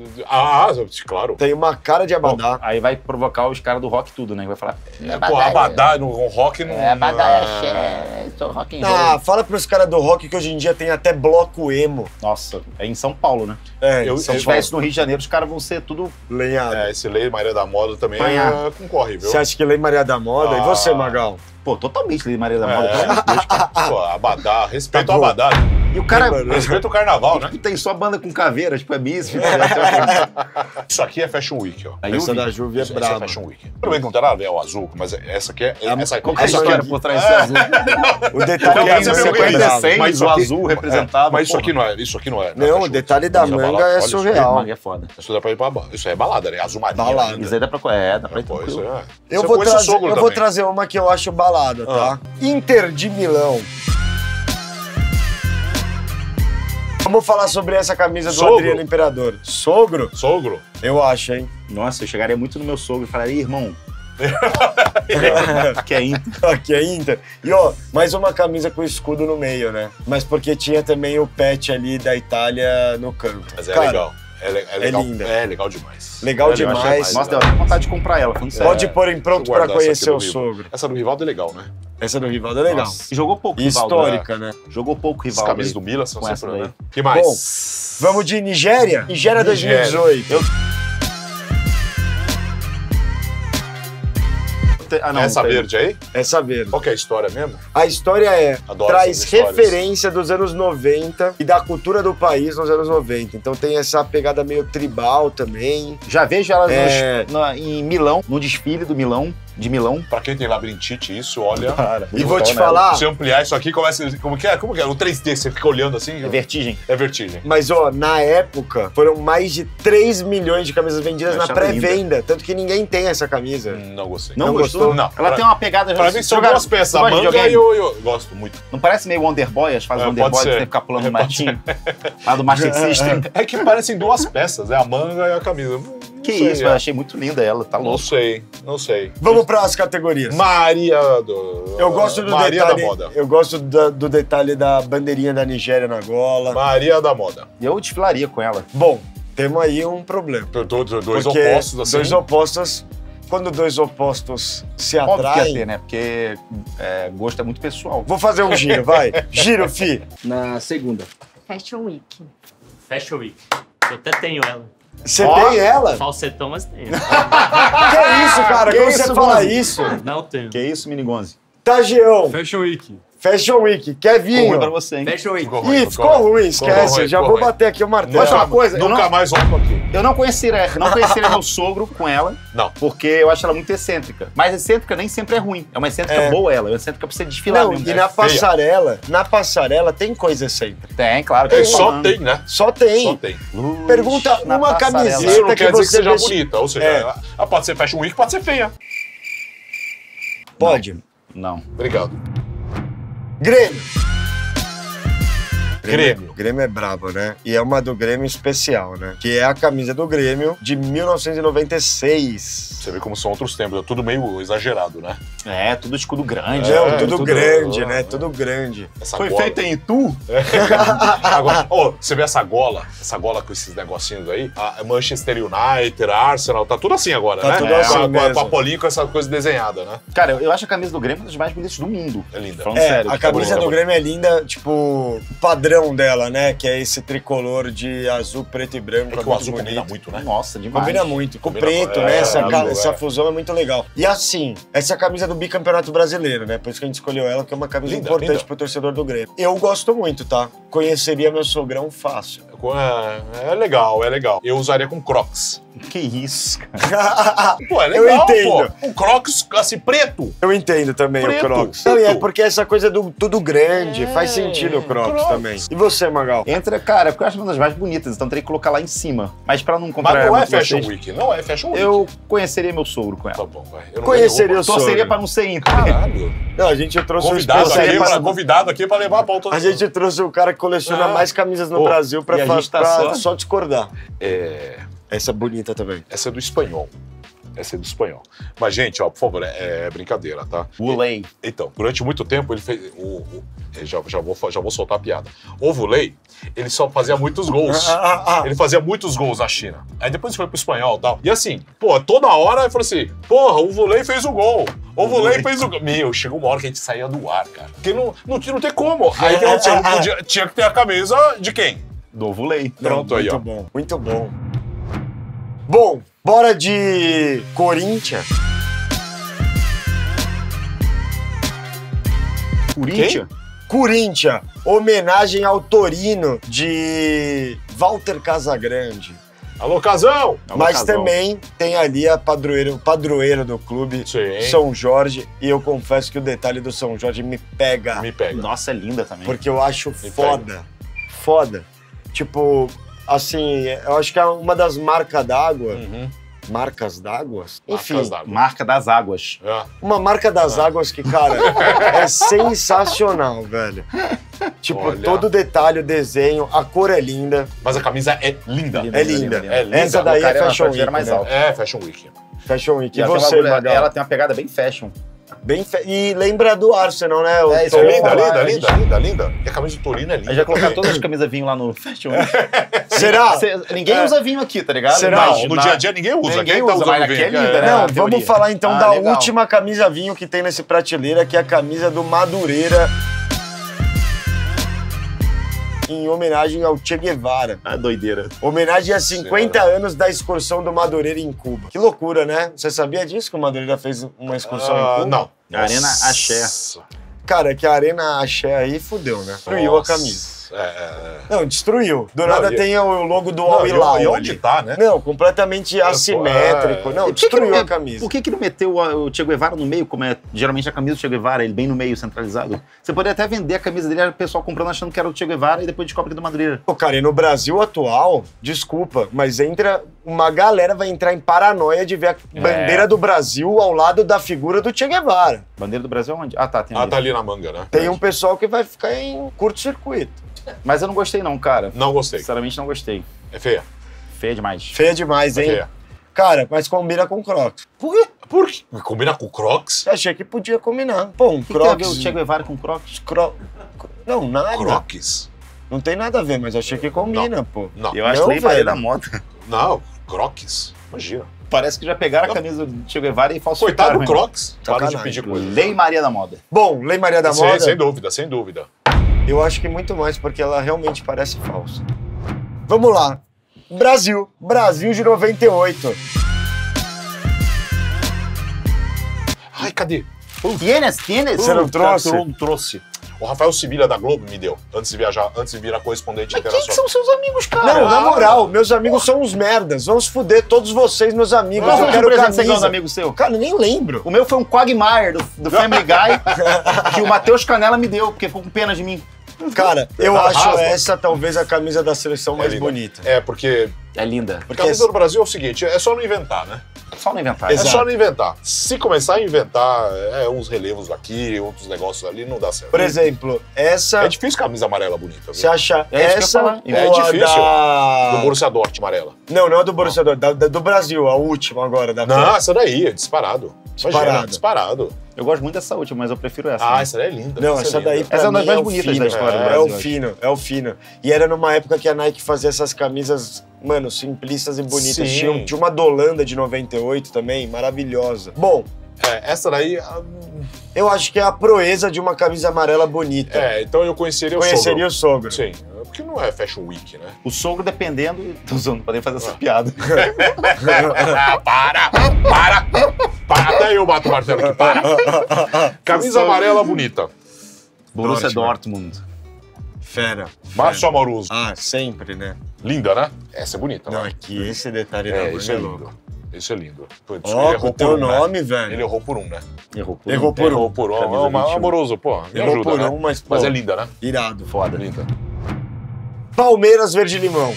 Claro. tem uma cara de abadá. Aí vai provocar os caras do rock tudo, né? Que vai falar. Pô, abadá no rock não... sou rock and Ah, fala pros caras do rock que hoje em dia tem até bloco emo. Nossa, é em São Paulo, né? Se eu- tiver isso no Rio de Janeiro, os caras vão ser tudo... lenhado. Esse Lei Maria da Moda também Apanhar. concorre, viu? Você acha que Lei Maria da Moda? E você, Magal? Pô, totalmente Lei Maria da Moda. pelo amor de Deus, cara. Pô, abadá, respeito Tá ao bom. abadá. E o cara... Respeito o carnaval, né? Tipo, tem só banda com caveira, tipo, é Misfits. Isso aqui é Fashion Week, ó. Aí Essa eu vi. da Juve é Isso é braba. Fashion Week. Tudo bem que não tem nada a ver ao azul, mas essa aqui é... Qual que é a Essa história aqui- por trás desse azul? O detalhe Não, é mas que é você meu vai conhecer. bravo. Mas o azul representava... Mas isso porra. aqui não é. Não, Fashion o detalhe Week. da Olha manga balada, é olha isso. surreal. Manga é foda. Isso dá pra ir pra balada. Isso é balada, né? Azul marinho. Balada. Isso aí dá pra ir Pô, isso tranquilo. é... Eu Isso vou conheço o sogro também. trazer uma que eu acho balada, tá? Inter de Milão. Vamos falar sobre essa camisa do Sogro? Adriano Imperador. Sogro? Sogro? Eu acho, hein? Nossa, eu chegaria muito no meu sogro e falaria, irmão, que é Inter. Aqui é Inter. E ó, mais uma camisa com escudo no meio, né? Mas porque tinha também o pet ali da Itália no canto. Mas é Cara, legal. É legal. linda. É legal demais. Legal Eu achei demais. Nossa, deu até vontade de comprar ela, falando sério. Pode pôr em pronto Deixa eu pra guardar essa conhecer o aqui do sogro. Rivaldo. Essa do Rivaldo é legal, né? Essa do Rivaldo é legal. Nossa, jogou pouco E Rivaldo. histórica, né? Jogou pouco As Rivaldo. camisas do Milan são com essa sempre, daí. né? Que mais? Bom, vamos de Nigéria? Nigéria 2018. Não, Essa tem. verde aí? Essa verde. Qual que é a história mesmo? A história Adoro traz essas histórias. referência dos anos 90 e da cultura do país nos anos 90. Então tem essa pegada meio tribal também. Já vejo ela É. em Milão, no desfile do Milão, de Milão. Pra quem tem labirintite, isso, olha... Cara, E vou te falar, Se ampliar isso aqui, começa... Como que é? O 3D, você fica olhando assim... É vertigem. É vertigem. mas ó, na época foram mais de 3 milhões de camisas vendidas Eu na achava pré-venda. Tanto que ninguém tem essa camisa. Não gostei. Não, Não gostou? gostou? Não. Ela tem uma pegada... Pra mim são Jogar- duas peças, Você a gosta de manga videogame? e eu gosto muito. Não parece meio Wonder Boy, as fases Wonder pode Boy, ser. que tem que ficar pulando no Pode matinho? Lá do Master System. É que parecem duas peças, é a manga e a camisa. Não Que sei, isso, é. eu achei muito linda ela, tá Não louco. sei. Vamos para as categorias. Maria do... Eu gosto do Maria detalhe. da Moda. Eu gosto do detalhe da bandeirinha da Nigéria na gola. Maria da Moda. E eu desfilaria com ela. Bom, temos aí um problema. Dois Porque opostos, assim. Dois opostos. Quando dois opostos se Óbvio que ia atraem. ter, né? Porque gosto é muito pessoal. Vou fazer um giro, vai. Giro, fi. Na segunda. Fashion Week. Fashion Week. Eu até tenho ela. Você tem ela? Falsetão, mas tenho. Que isso, cara? Que Como isso, você fala Gonzi? isso? Não tenho. Que isso, Minigonzi? Tajeão. Fashion Week. Fashion Week, Ficou ruim Kevinho. pra você, hein? Fashion Week. Ih, ficou ruim, esquece. Já vou bater aqui o martelo. Pode falar uma coisa? Eu Nunca não, mais volto aqui. eu não conheceria meu sogro com ela, Não. porque eu acho ela muito excêntrica. Mas excêntrica nem sempre é ruim. É uma excêntrica boa ela, é uma excêntrica pra você desfilar Não, mesmo. e É na feia. passarela tem coisa sempre. Tem, claro. que É, eu tô só falando. tem, né? Só tem. Só tem. Luz Pergunta na uma passarela. camiseta. Isso não quer dizer que você seja veste- bonita. Ou seja, É. ela pode ser Fashion Week, pode ser feia. Pode. Não. Obrigado. Grêmio. Grêmio. Grêmio é brabo, né? E é uma do Grêmio especial, né? Que é a camisa do Grêmio de 1996. Você vê como são outros tempos. É tudo meio exagerado, né? É, tudo escudo grande. Não, tudo grande, é. né? Tudo grande. Essa Foi gola. feito em Itu? Agora, ó, você vê essa gola com esses negocinhos aí, a Manchester United, a Arsenal, tá tudo assim agora, Tá né? tudo assim com a mesmo. Papolinho com essa coisa desenhada, né? Cara, eu acho a camisa do Grêmio uma das mais bonitas do mundo. É linda. Falando É, sério. a camisa do Grêmio é linda, tipo, o padrão dela, né? Que é esse tricolor de azul, preto e branco. É que o muito azul bonito. combina muito, né? Nossa, demais. Combina muito. Com o Combina preto, com- né? é, Essa é. fusão é muito legal. E assim, essa é a camisa do bicampeonato brasileiro, né? Por isso que a gente escolheu ela, que é uma camisa Linda, importante linda. pro torcedor do Grêmio. Eu gosto muito, tá? Conheceria meu sogrão fácil. É legal, é legal. Eu usaria com Crocs. Que isso, cara. Pô, é Eu legal, entendo. pô. Um Crocs, assim, preto. Eu entendo também Preto, o Crocs. preto. Não, e é porque essa coisa do tudo grande, faz sentido o Crocs Crocs. também. E você, Magal? Entra, cara, porque eu acho uma das mais bonitas, então teria que colocar lá em cima. Mas pra não Mas comprar. não é muito Fashion vocês, Week. Não é Fashion Week. Eu conheceria meu sogro com ela. Tá bom, vai. Eu não Conheceria ganhei o sogro. Torceria pra não ser Inter. Caralho. Não, a gente trouxe Convidado aqui pra levar a pauta. A gente trouxe o cara que coleciona Ah. mais camisas no Pô, Brasil pra, e a gente tá só discordar. É... Essa é bonita também. Essa é do espanhol. Essa é do espanhol. Mas, gente, ó, por favor, é brincadeira, tá? Wooley. Então, durante muito tempo ele fez. Já vou soltar a piada. O Vulei, ele só fazia muitos gols. Ele fazia muitos gols na China. Aí depois foi pro espanhol e tal. E assim, pô, toda hora ele falou assim: porra, o Vulei fez o gol. O Vulei fez o gol. Meu, chegou uma hora que a gente saía do ar, cara. Porque não tem como. Aí tinha que ter a camisa de quem? Do Wooley. Pronto, aí, muito ó. bom, muito bom. Bom, bora de Corinthians. Corinthians? Corinthians, homenagem ao Torino de Walter Casagrande. Alô, Casão! Mas Casal. também tem ali a padroeira do clube, Sim. São Jorge. E eu confesso que o detalhe do São Jorge me pega. Me pega. Nossa, é linda também. Porque eu acho Me foda. Foda. Tipo, assim, eu acho que é uma das marcas d'água. Uhum. Marcas d'água? Enfim, Marcas d'água. Marca das águas. É. uma marca das águas que, cara, é sensacional, velho. Tipo, Olha. todo o detalhe, o desenho, a cor é linda. Mas a camisa é linda. É linda. É linda. Essa daí Cara, é ela Fashion pode Week, era mais né? alto. É Fashion Week. Fashion Week. E ela, você, tem uma, Magal? ela tem uma pegada bem fashion. E lembra do Arsenal, né? O É, isso tom- eu ia Linda, falar, linda, a gente- linda, linda. E a camisa do Torino é linda. A gente vai colocar todas as camisas vinho lá no Fashion Week. Será? Ninguém usa vinho aqui, tá ligado? Será? Não, no dia a dia ninguém usa. Ninguém Quem tá usa, usando mas aqui é vinho? linda, né? Não, a teoria. vamos falar então Ah, da legal. última camisa vinho que tem nesse prateleira, que é a camisa do Madureira, em homenagem ao Che Guevara. Ah, doideira. Homenagem a 50 anos da excursão do Madureira em Cuba. Que loucura, né? Você sabia disso, que o Madureira fez uma excursão em Cuba? Não. Arena Axé. Cara, que a Arena Axé aí fudeu, né? Destruiu a camisa. Não, destruiu. Do nada e- tem o logo do Não, Al Hilal e onde ali. tá, né? Não, completamente assimétrico. Não, Por que que destruiu não- a camisa. Por que não meteu o Che Guevara no meio, como é geralmente a camisa do Che Guevara, ele bem no meio, centralizado? Você poderia até vender a camisa dele, o pessoal comprando achando que era o Che Guevara e depois descobre que é do Madureira. Pô, cara, e no Brasil atual, desculpa, mas uma galera vai entrar em paranoia de ver a bandeira do Brasil ao lado da figura do Che Guevara. Bandeira do Brasil onde? Ah, tá, tem Ah, ali. tá ali na manga, né? Tem um pessoal que vai ficar em curto-circuito. Mas eu não gostei não, cara. Não gostei. Sinceramente não gostei. É feia. Feia demais. Feia demais, É hein? feia. Cara, mas combina com Crocs. Por quê? Por quê? Combina com Crocs? Achei que podia combinar. Pô, um O que tem a ver Crocs... o Che Guevara com Crocs? Não, nada. Crocs? Não tem nada a ver, mas achei que combina, pô. Não. Eu acho Não, Lei Maria velho. da Moda. Não, Crocs. Imagina. Parece que já pegaram a camisa do Che Guevara e falsificaram. Coitado do Crocs. Para de Sacanagem. pedir coisa. Lei Maria da Moda. Bom, Lei Maria da Sim, Moda, sem dúvida, sem dúvida. eu acho que muito mais, porque ela realmente parece falsa. Vamos lá. Brasil. Brasil de 98. Ai, cadê? Tienes? Você não trouxe? Não trouxe. O Rafael Sibila da Globo me deu, antes de viajar, antes de virar correspondente Mas quem que internacional. são seus amigos, cara? Não, na moral, meus amigos são uns merdas. Vamos fuder todos vocês, meus amigos. Qual Eu foi o quero presente que você ganhou camisa. do amigo seu? Cara, eu nem lembro. O meu foi um Quagmire do Family Guy, que o Matheus Canella me deu, porque ficou com pena de mim. Cara, eu Arrasa. acho essa talvez a camisa da seleção mais linda. bonita. É, porque É linda. a camisa do Brasil é o seguinte, é só não inventar, né? Só não inventar. É só não inventar. Se começar a inventar uns relevos aqui, outros negócios ali, não dá certo. Por exemplo, essa... É difícil camisa amarela bonita, viu? Você acha É isso que eu ia essa falar. ou É a difícil. da... Do Borussia Dortmund amarela. Não é do Borussia Dortmund, do Brasil, a última agora. Da Não, essa daí é disparado. Disparado. Imagina, disparado. Eu gosto muito dessa última, mas eu prefiro essa. Ah, né? essa daí é linda. Não, é essa linda. daí pra Essa é uma das mim mais o bonitas fino. da história do É Brasil, o acho. fino, é o fino. E era numa época que a Nike fazia essas camisas, mano, simplistas e bonitas. Sim. Tinha uma da Holanda de 98 também, maravilhosa. Bom, Essa daí... eu acho que é a proeza de uma camisa amarela bonita. então eu conheceria o Conheceria sogro. o sogro. Sim, porque não é Fashion Week, né? O sogro, dependendo... Tô usando, podem fazer essa piada. Para, até eu bato o martelo aqui, para. Camisa amarela bonita. Borussia Dortmund. Dortmund. Fera. Márcio Amoroso. Ah, sempre, né? Linda, né? Essa é bonita, Não, né? é que esse detalhe da Isso é mão é lindo. louco. Isso é lindo. Putz, Ó, ele com o teu né? nome, velho. Ele errou por um, né? Errou por Errou por um. Errou por um. Camisa É 21. amoroso, pô. Me Errou ajuda, por né? um, mas, pô, é linda, né? Irado. Foda. Linda. Palmeiras verde-limão.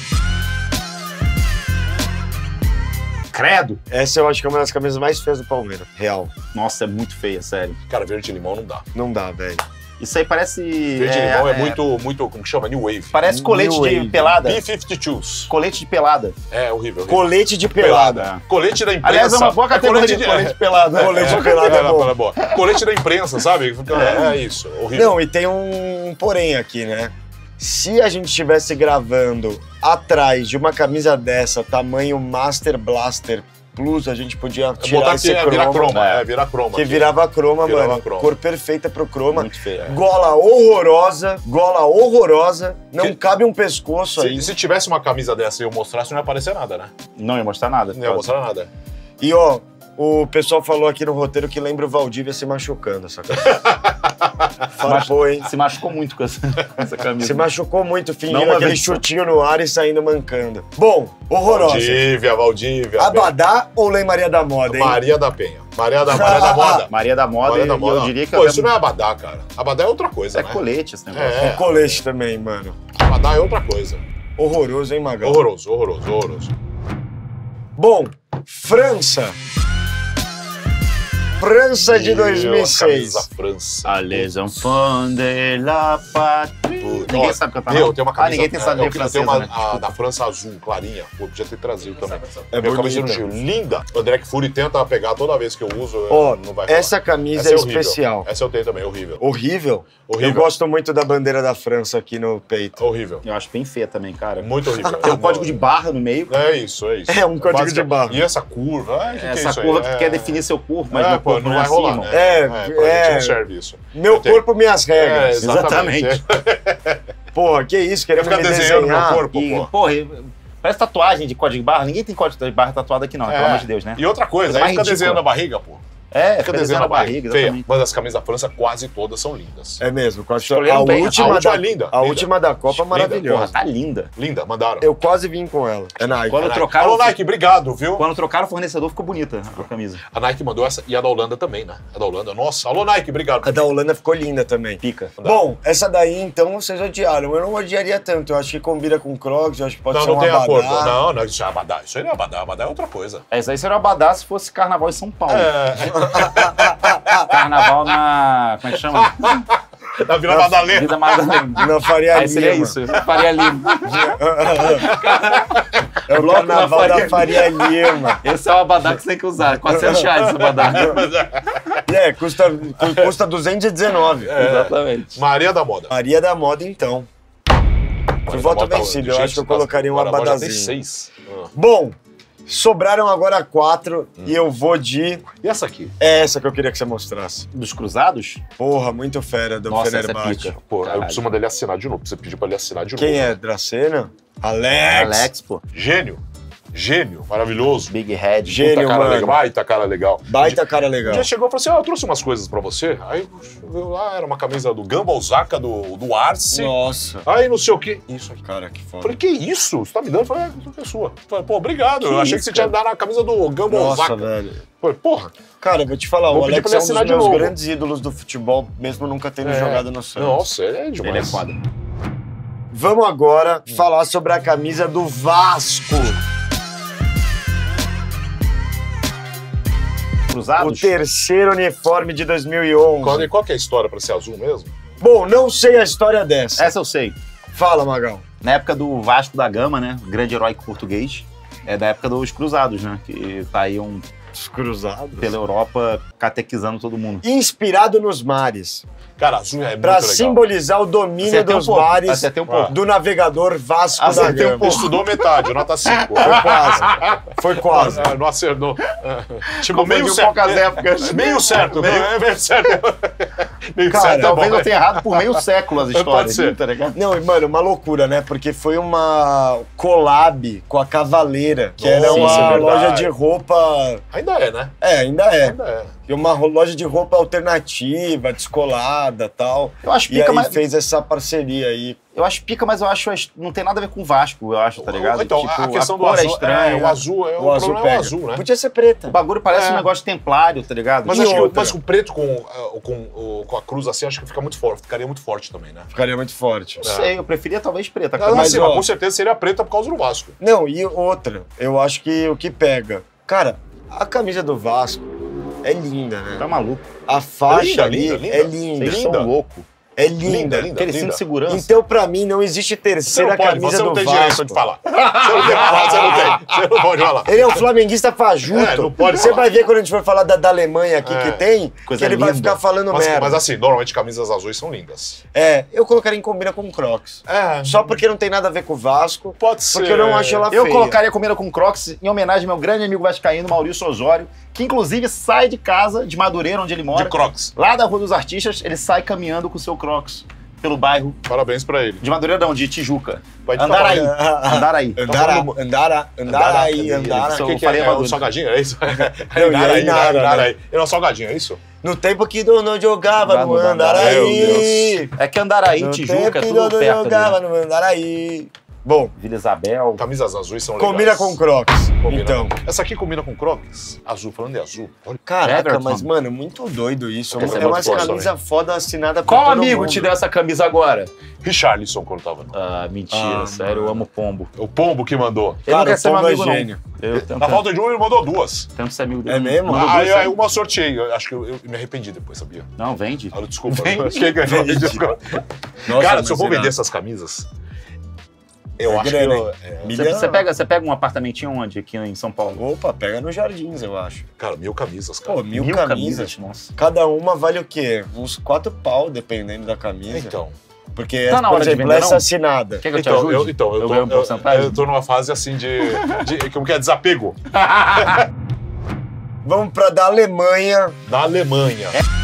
Credo. Essa eu acho que é uma das camisas mais feias do Palmeiras. Real. Nossa, é muito feia, sério. Cara, verde e limão não dá. Não dá, velho. Isso aí parece... Verde e limão é muito, como que chama? New Wave. Parece colete New de Wave. pelada. B-52s. Colete de pelada. É horrível. Colete de pelada. Colete da imprensa. Aliás, é uma boa categoria de colete de pelada. Colete de pelada é bom. boa. Colete da imprensa, sabe? É isso, horrível. Não, e tem um porém aqui, né? Se a gente estivesse gravando atrás de uma camisa dessa, tamanho Master Blaster Plus, a gente podia tirar Botar esse aqui, croma. virar croma. Virar croma. Que aqui. virava croma, Virava mano. croma. Cor perfeita pro croma. Muito feia. Gola horrorosa. Não Que- cabe um pescoço aí. Se tivesse uma camisa dessa e eu mostrasse, não ia aparecer nada, né? Não ia mostrar nada. Não ia mostrar nada. E ó, o pessoal falou aqui no roteiro que lembra o Valdívia se machucando, essa camisa. Farpou, hein? Se machucou muito com essa camisa. Se machucou muito, fingindo Não uma aquele vez só. chutinho no ar e saindo mancando. Bom, horrorosa. Valdívia. Abadá ou Lei Maria da Moda, hein? Maria da Penha. Maria da Moda. Maria da Moda, Maria da e Moda. eu diria que... Pô, até- isso não é abadá, cara. Abadá é outra coisa, É né? colete esse negócio. É, Colete também, mano. abadá é outra coisa. Horroroso, hein, Magal? Horroroso. Bom, França. França de 2006. Camisa França. A les enfants de la patrie. Ninguém sabe cantar, Meu, não? tem uma camisa... ninguém tem saber eu francesa, tenho uma né? da França azul, clarinha. Pô, podia ter trazido também. É Minha camisa no bonita. Gil. Linda. O André Fury tenta pegar toda vez que eu uso, Ó, não vai rolar. essa camisa Essa é horrível. especial. Essa eu tenho também, horrível. Horrível? Horrível. Eu gosto muito da bandeira da França aqui no peito. Horrível. Eu acho bem feia também, cara. Muito horrível. Tem um código de barra no meio. É isso. É um código de barra. E essa curva? Ai, que é Essa isso aí? curva que quer definir seu corpo, mas meu pô, corpo não não é vai assim, rolar, irmão. né? Pra gente não serve isso. Meu Eu tenho- corpo, minhas regras. Exatamente. Porra, que isso, querendo Fica me desenhando meu desenhar. corpo, E, pô. porra, parece tatuagem de código de barra. Ninguém tem código de barra tatuado aqui, não, pelo amor de Deus, né? E outra coisa, Coisa aí mais fica ridícula. desenhando a barriga, pô. Fica desenhando a barriga, Feia. exatamente. Mas as camisas da França quase todas são lindas. É mesmo, quase Escolheram a bem. última, A última da, é linda, A linda. última da Copa Linda, maravilhosa. Porra, tá linda. Linda, mandaram. Eu quase vim com ela. É Nike. Quando Nike. trocaram, Alô, Nike, obrigado, viu? quando trocaram o fornecedor, ficou bonita a camisa. A Nike mandou essa e a da Holanda também, né? A da Holanda. Nossa, alô, Nike, obrigado. A da Holanda ficou linda também. Pica. Bom, essa daí, então, vocês odiaram. Eu não odiaria tanto. Eu acho que combina com Crocs, eu acho que pode Não, ser não um tem abadá. acordo. Não, isso é abadá. Isso aí não é abadá. Abadá é outra coisa. Isso aí seria o abadá se fosse carnaval em São Paulo. É, Carnaval na... como é que chama? da Vila Madalena. Vida Madalena. Na Faria Aí seria Lima. isso, Faria Lima. É o Bloco carnaval na da Faria Faria Lima. Esse é o abadá que você tem que usar. R$400 esse abadá. Custa 219. Exatamente. Maria da Moda. Maria da Moda, então. Maria voto da Moda tá vencido, onde? eu acho que eu Gente, colocaria um agora já tem abadazinho. 6. Bom, sobraram agora 4 e eu vou de... E essa aqui? É essa que eu queria que você mostrasse. Dos cruzados? Porra, muito fera do Nossa, essa é Fenerbahçe. pica. Pô, eu Caralho. preciso mandar ele assinar de novo. Você pediu pra ele assinar de Quem novo. é? Dracena? Alex! Alex, pô. Gênio. Gênio, maravilhoso. Big Head. Gênio, Puta cara mano. legal, baita cara legal. Baita cara Um legal. dia chegou e falou assim, eu trouxe umas coisas pra você. Aí eu lá, era uma camisa do Gamba Osaka, do Arce. Nossa. Aí não sei o quê. Isso aqui. Cara, que foda. Falei, que isso? Você tá me dando? Eu falei, é sua. Falei, pô, obrigado. Eu achei que você cara? tinha dado a camisa do Gamba Nossa, Osaka. velho. Falei, porra. Cara, eu vou te falar, Vou o pedir Alex pra é ele um dos assinar de meus novo. grandes ídolos do futebol, mesmo nunca tendo jogado no Santos. Nossa, ele é demais. Ele é foda. Vamos agora falar sobre a camisa do Vasco. O Cruzados? terceiro uniforme de 2011. Qual que é a história pra ser azul mesmo? Bom, não sei a história dessa. Essa eu sei. Fala, Magal. Na época do Vasco da Gama, né? O grande herói português. É da época dos Cruzados, né? Que saíam Os cruzados. pela Europa catequizando todo mundo. Inspirado nos mares. Cara, azul é muito Pra legal. simbolizar o domínio Acertei dos um pouco, mares acertei um pouco. do navegador Vasco da Acertei um Gama. pouco. Estudou metade, nota 5. Foi quase. Foi quase. Não acertou. Tipo, Confundiu meio certo. poucas épocas. Meio certo. Meio certo. Meio Cara, certo é bom. Talvez eu tenha errado por meio século as Pode histórias, ser. tá ligado? Não, e, mano, uma loucura, né? Porque foi uma collab com a Cavaleira, que era Nossa, uma é verdade. loja de roupa... Ainda é, né? Ainda é. Ainda é. E uma loja de roupa alternativa, descolada e tal. Eu acho E pica, aí mas fez essa parceria aí. eu acho pica, mas eu acho não tem nada a ver com o Vasco, eu acho, tá ligado? Então, Tipo, a questão do cor azul é estranha. o azul é O azul problema é pega. o azul, né? Podia ser preta. O bagulho parece um negócio templário, tá ligado? Mas E acho que outra? mas o preto com a cruz assim, acho que fica muito forte, ficaria muito forte também, né? Ficaria muito forte. Não sei, eu preferia talvez preta. Mas, Mas, assim, ó, mas com certeza seria preta por causa do Vasco. Não, e outra, eu acho que o que pega... Cara, a camisa do Vasco é linda, né? Tá maluco. A faixa Linda, ali linda, linda. é linda. Vocês Linda. são loucos. É linda. Aquele cinto de segurança. Então, pra mim, não existe Você terceira não pode, camisa você não do tem Vasco. direito de falar. Você não tem falar, você não tem. Você não pode falar. Ele é um flamenguista fajuto. É, não pode Você falar. vai ver quando a gente for falar da Alemanha aqui que tem, Coisa que ele vai linda. ficar falando Mas, merda. mas assim, normalmente camisas azuis são lindas. É, eu colocaria em combina com Crocs. É, Só porque não tem nada a ver com o Vasco. pode ser. Porque eu não acho ela Eu feia. colocaria combina com Crocs em homenagem ao meu grande amigo vascaíno, Maurício Osório, que inclusive sai de casa, de Madureira, onde ele mora. De Crocs. Lá da Rua dos Artistas, ele sai caminhando com o seu Crocs pelo bairro Parabéns pra ele. de Madureira, não, de Tijuca. Vai te Andaraí. falar. Andaraí. Andaraí. O que é? falei É o Maduro. salgadinho, é isso? Não, Andaraí, e aí nada, Andaraí. Ele é um salgadinho, é isso? No tempo que Dono jogava Lá no no Andaraí. Meu É que Andaraí, No Tijuca, tempo é que tudo Dono perto jogava ali. no Andaraí. Bom, Vila Isabel. Camisas azuis são legais. combina com Crocs. Combina Então. com- Essa aqui combina com Crocs. Azul, falando de azul. Olha. Caraca, Everton. mas, mano, muito doido isso. Esse é É umas muito forte camisas foda assinada por Qual todo amigo mundo. te deu essa camisa agora? Richarlison, quando tava no... Ah, mentira, Ah, sério, eu amo pombo. O Pombo que mandou. Ele não Cara, quer ser o meu Pombo é amigo, não. gênio. Eu tento, Na falta de um, ele mandou duas. tento ser amigo dele. É mesmo? Mandou Aí, duas, aí sabe? uma sorteei. Eu acho que eu me arrependi depois, sabia? Não, vende. Ah, desculpa. Vende. Acho que ganhou. Desculpa. Nossa, Cara, mas se eu for será? vender essas camisas, eu É acho grana, que... hein? é, Milhão. Você pega um apartamentinho onde? Aqui em São Paulo? Opa, pega nos Jardins, eu acho. cara, 1000 camisas, cara. Pô, mil camisas. Nossa. Cada uma vale o quê? Uns 4 pau, dependendo da camisa. Então, Porque, Tá na por hora de exemplo, vender, essa não? assinada. Quer que eu te então, ajude? eu ganho um porcentagem? tô numa fase assim de como que é, desapego Vamos pra da Alemanha. da Alemanha.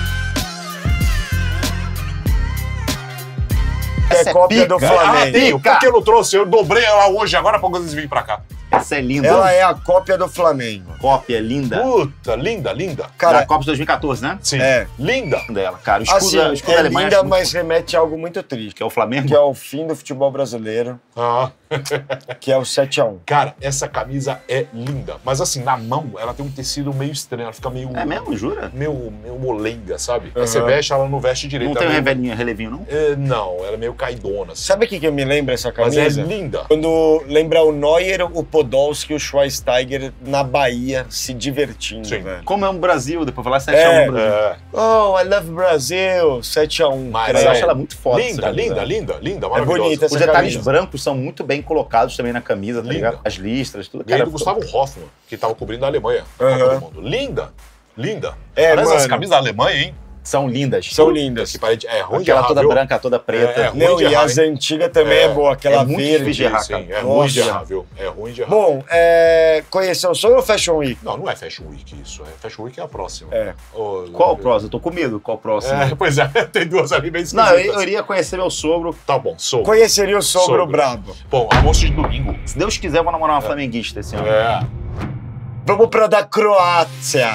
Que é Essa é cópia pica. do Flamengo. Tenho, por que eu não trouxe? Eu dobrei ela hoje, agora pra quando eles virem pra cá. Essa é linda. Ela é a cópia do Flamengo. Cópia linda. Puta, linda, linda. Cara, Da Copa de 2014, né? Sim, É. linda. Dela, cara. O escudo, assim, o escudo é alemão linda, acho muito mas remete a algo muito triste. que é o Flamengo. Que é o fim do futebol brasileiro, Ah. que é o 7-1. Cara, essa camisa é linda. Mas assim, na mão, ela tem um tecido meio estranho. Ela fica meio... É mesmo, jura? Meio molenga, sabe? Uhum. Aí você veste, ela não veste direito. Não tem um Ela relevinho, não? Não, ela é meio caidona. Assim. Sabe o que me lembra essa Mas camisa? é linda. Quando lembra o Neuer, o Podolski e o Schweinsteiger na Bahia se divertindo, Sim. velho. Como é um Brasil, depois vai lá 7x1 É. no Brasil. É. Oh, I love Brasil, 7-1. Mas Mas credo. eu acho ela muito foda. Linda, essa camisa. linda, linda, linda, maravilhosa. bonita Os essa detalhes camisa. brancos são muito bem colocados também na camisa, tá Linda. ligado? As listras, tudo. Ganhei Cara, do Gustavo Hoffmann, que tava cobrindo a Alemanha. Aham. Todo mundo. Linda, linda. É, Aliás, as mano. camisas da Alemanha, hein? São lindas. São lindas. Que parede é ruim de Aquela errar, toda viu? branca, toda preta. É, ruim Não, de e errar, as hein? antigas também é boa, aquela é muito verde. difícil de errar, Sim, cara. é ruim de Nossa. errar, viu? É ruim de errar. Bom, conheceu o sonho ou Fashion Week? Não, não é Fashion Week isso. Fashion Week é a próxima. É. Qual o próximo? Eu tô com medo. Qual o próximo? Pois é, tem duas ali bem Não, esquisitas. eu iria conhecer meu sogro. Tá bom, sou. Conheceria o sogro Sogro. brabo. Bom, almoço de domingo. Se Deus quiser, eu vou namorar uma flamenguista esse ano. É. Vamos pra da Croácia.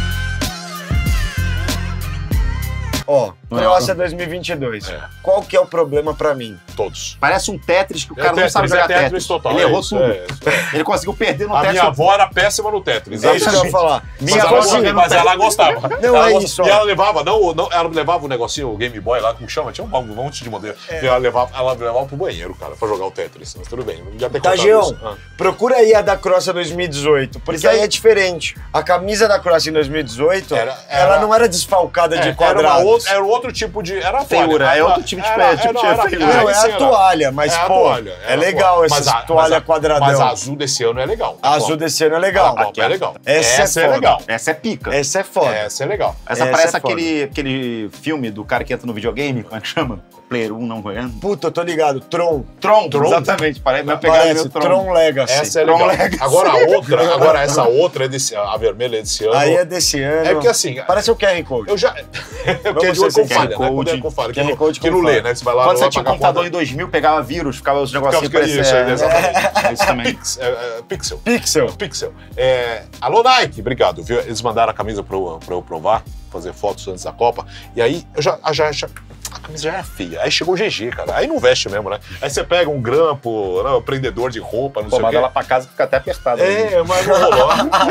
Ó, Não é Croácia hora. 2022. É. Qual que é o problema pra mim? Todos. Parece um Tetris que o cara não Tetris, sabe jogar Tetris total. Ele é errou isso, tudo. é isso, é. Ele conseguiu perder no A Tetris. minha avó era péssima no Tetris. É isso que eu ia falar. Minha Mas avó assim, jogando Mas ela gostava. Não, Ela é gost- isso, ó. E ela levava, ela levava o negocinho, o Game Boy lá, como chama? Tinha um monte de modelo. E ela levava pro banheiro, cara, pra jogar o Tetris. Mas tudo bem, não já ter contado Tagião, isso. procura aí a da Croácia 2018, porque Isso aí aí. é diferente. A camisa da Croácia em 2018, Era- ela não era desfalcada de Era quadrados. era outro tipo de... Era a Feiura, toalha. é outro tipo de Era- tipo de era- feiura. Não, aí é sim a era. toalha, mas, É a pô, toalha, é a legal toalha. essa Mas toalha quadradão. Mas a azul desse ano é legal. A azul desse ano é legal. A Copa é legal. Essa é foda. legal. Essa é pica. Essa é foda. Essa é legal. Essa essa parece é foda. aquele filme do cara que entra no videogame, como é que chama? Player 1, não conhece? Puta, eu tô ligado. Tron. Tron, Tron? exatamente. Parece minha pegada é Parece meu Tron Legacy. Essa é Tron legal. Legacy. Agora essa outra é desse a vermelha é desse ano. Aí é desse ano. É porque assim, parece o QR Code. eu já porque é de ser olho com sincero, falha, né? QR Quando é Code. com falha, que QR não- Code que com não lê, falha. né? Você vai lá, Quando não você vai tinha pagar computador conta. em 2000, pegava vírus, ficava os negocinhos Ficava isso, parecendo. exatamente. Isso também. Pixel. Pixel. Pixel. Alô, Nike, obrigado. Viu? Eles mandaram a camisa pra eu provar, fazer fotos antes da Copa. E aí, eu já a camisa já era feia. Aí chegou o GG, cara. Aí não veste mesmo, né? Aí você pega um grampo, né, um prendedor de roupa, não Pô, sei o manda quê. ela pra casa que fica até apertada. É, mas não rolou.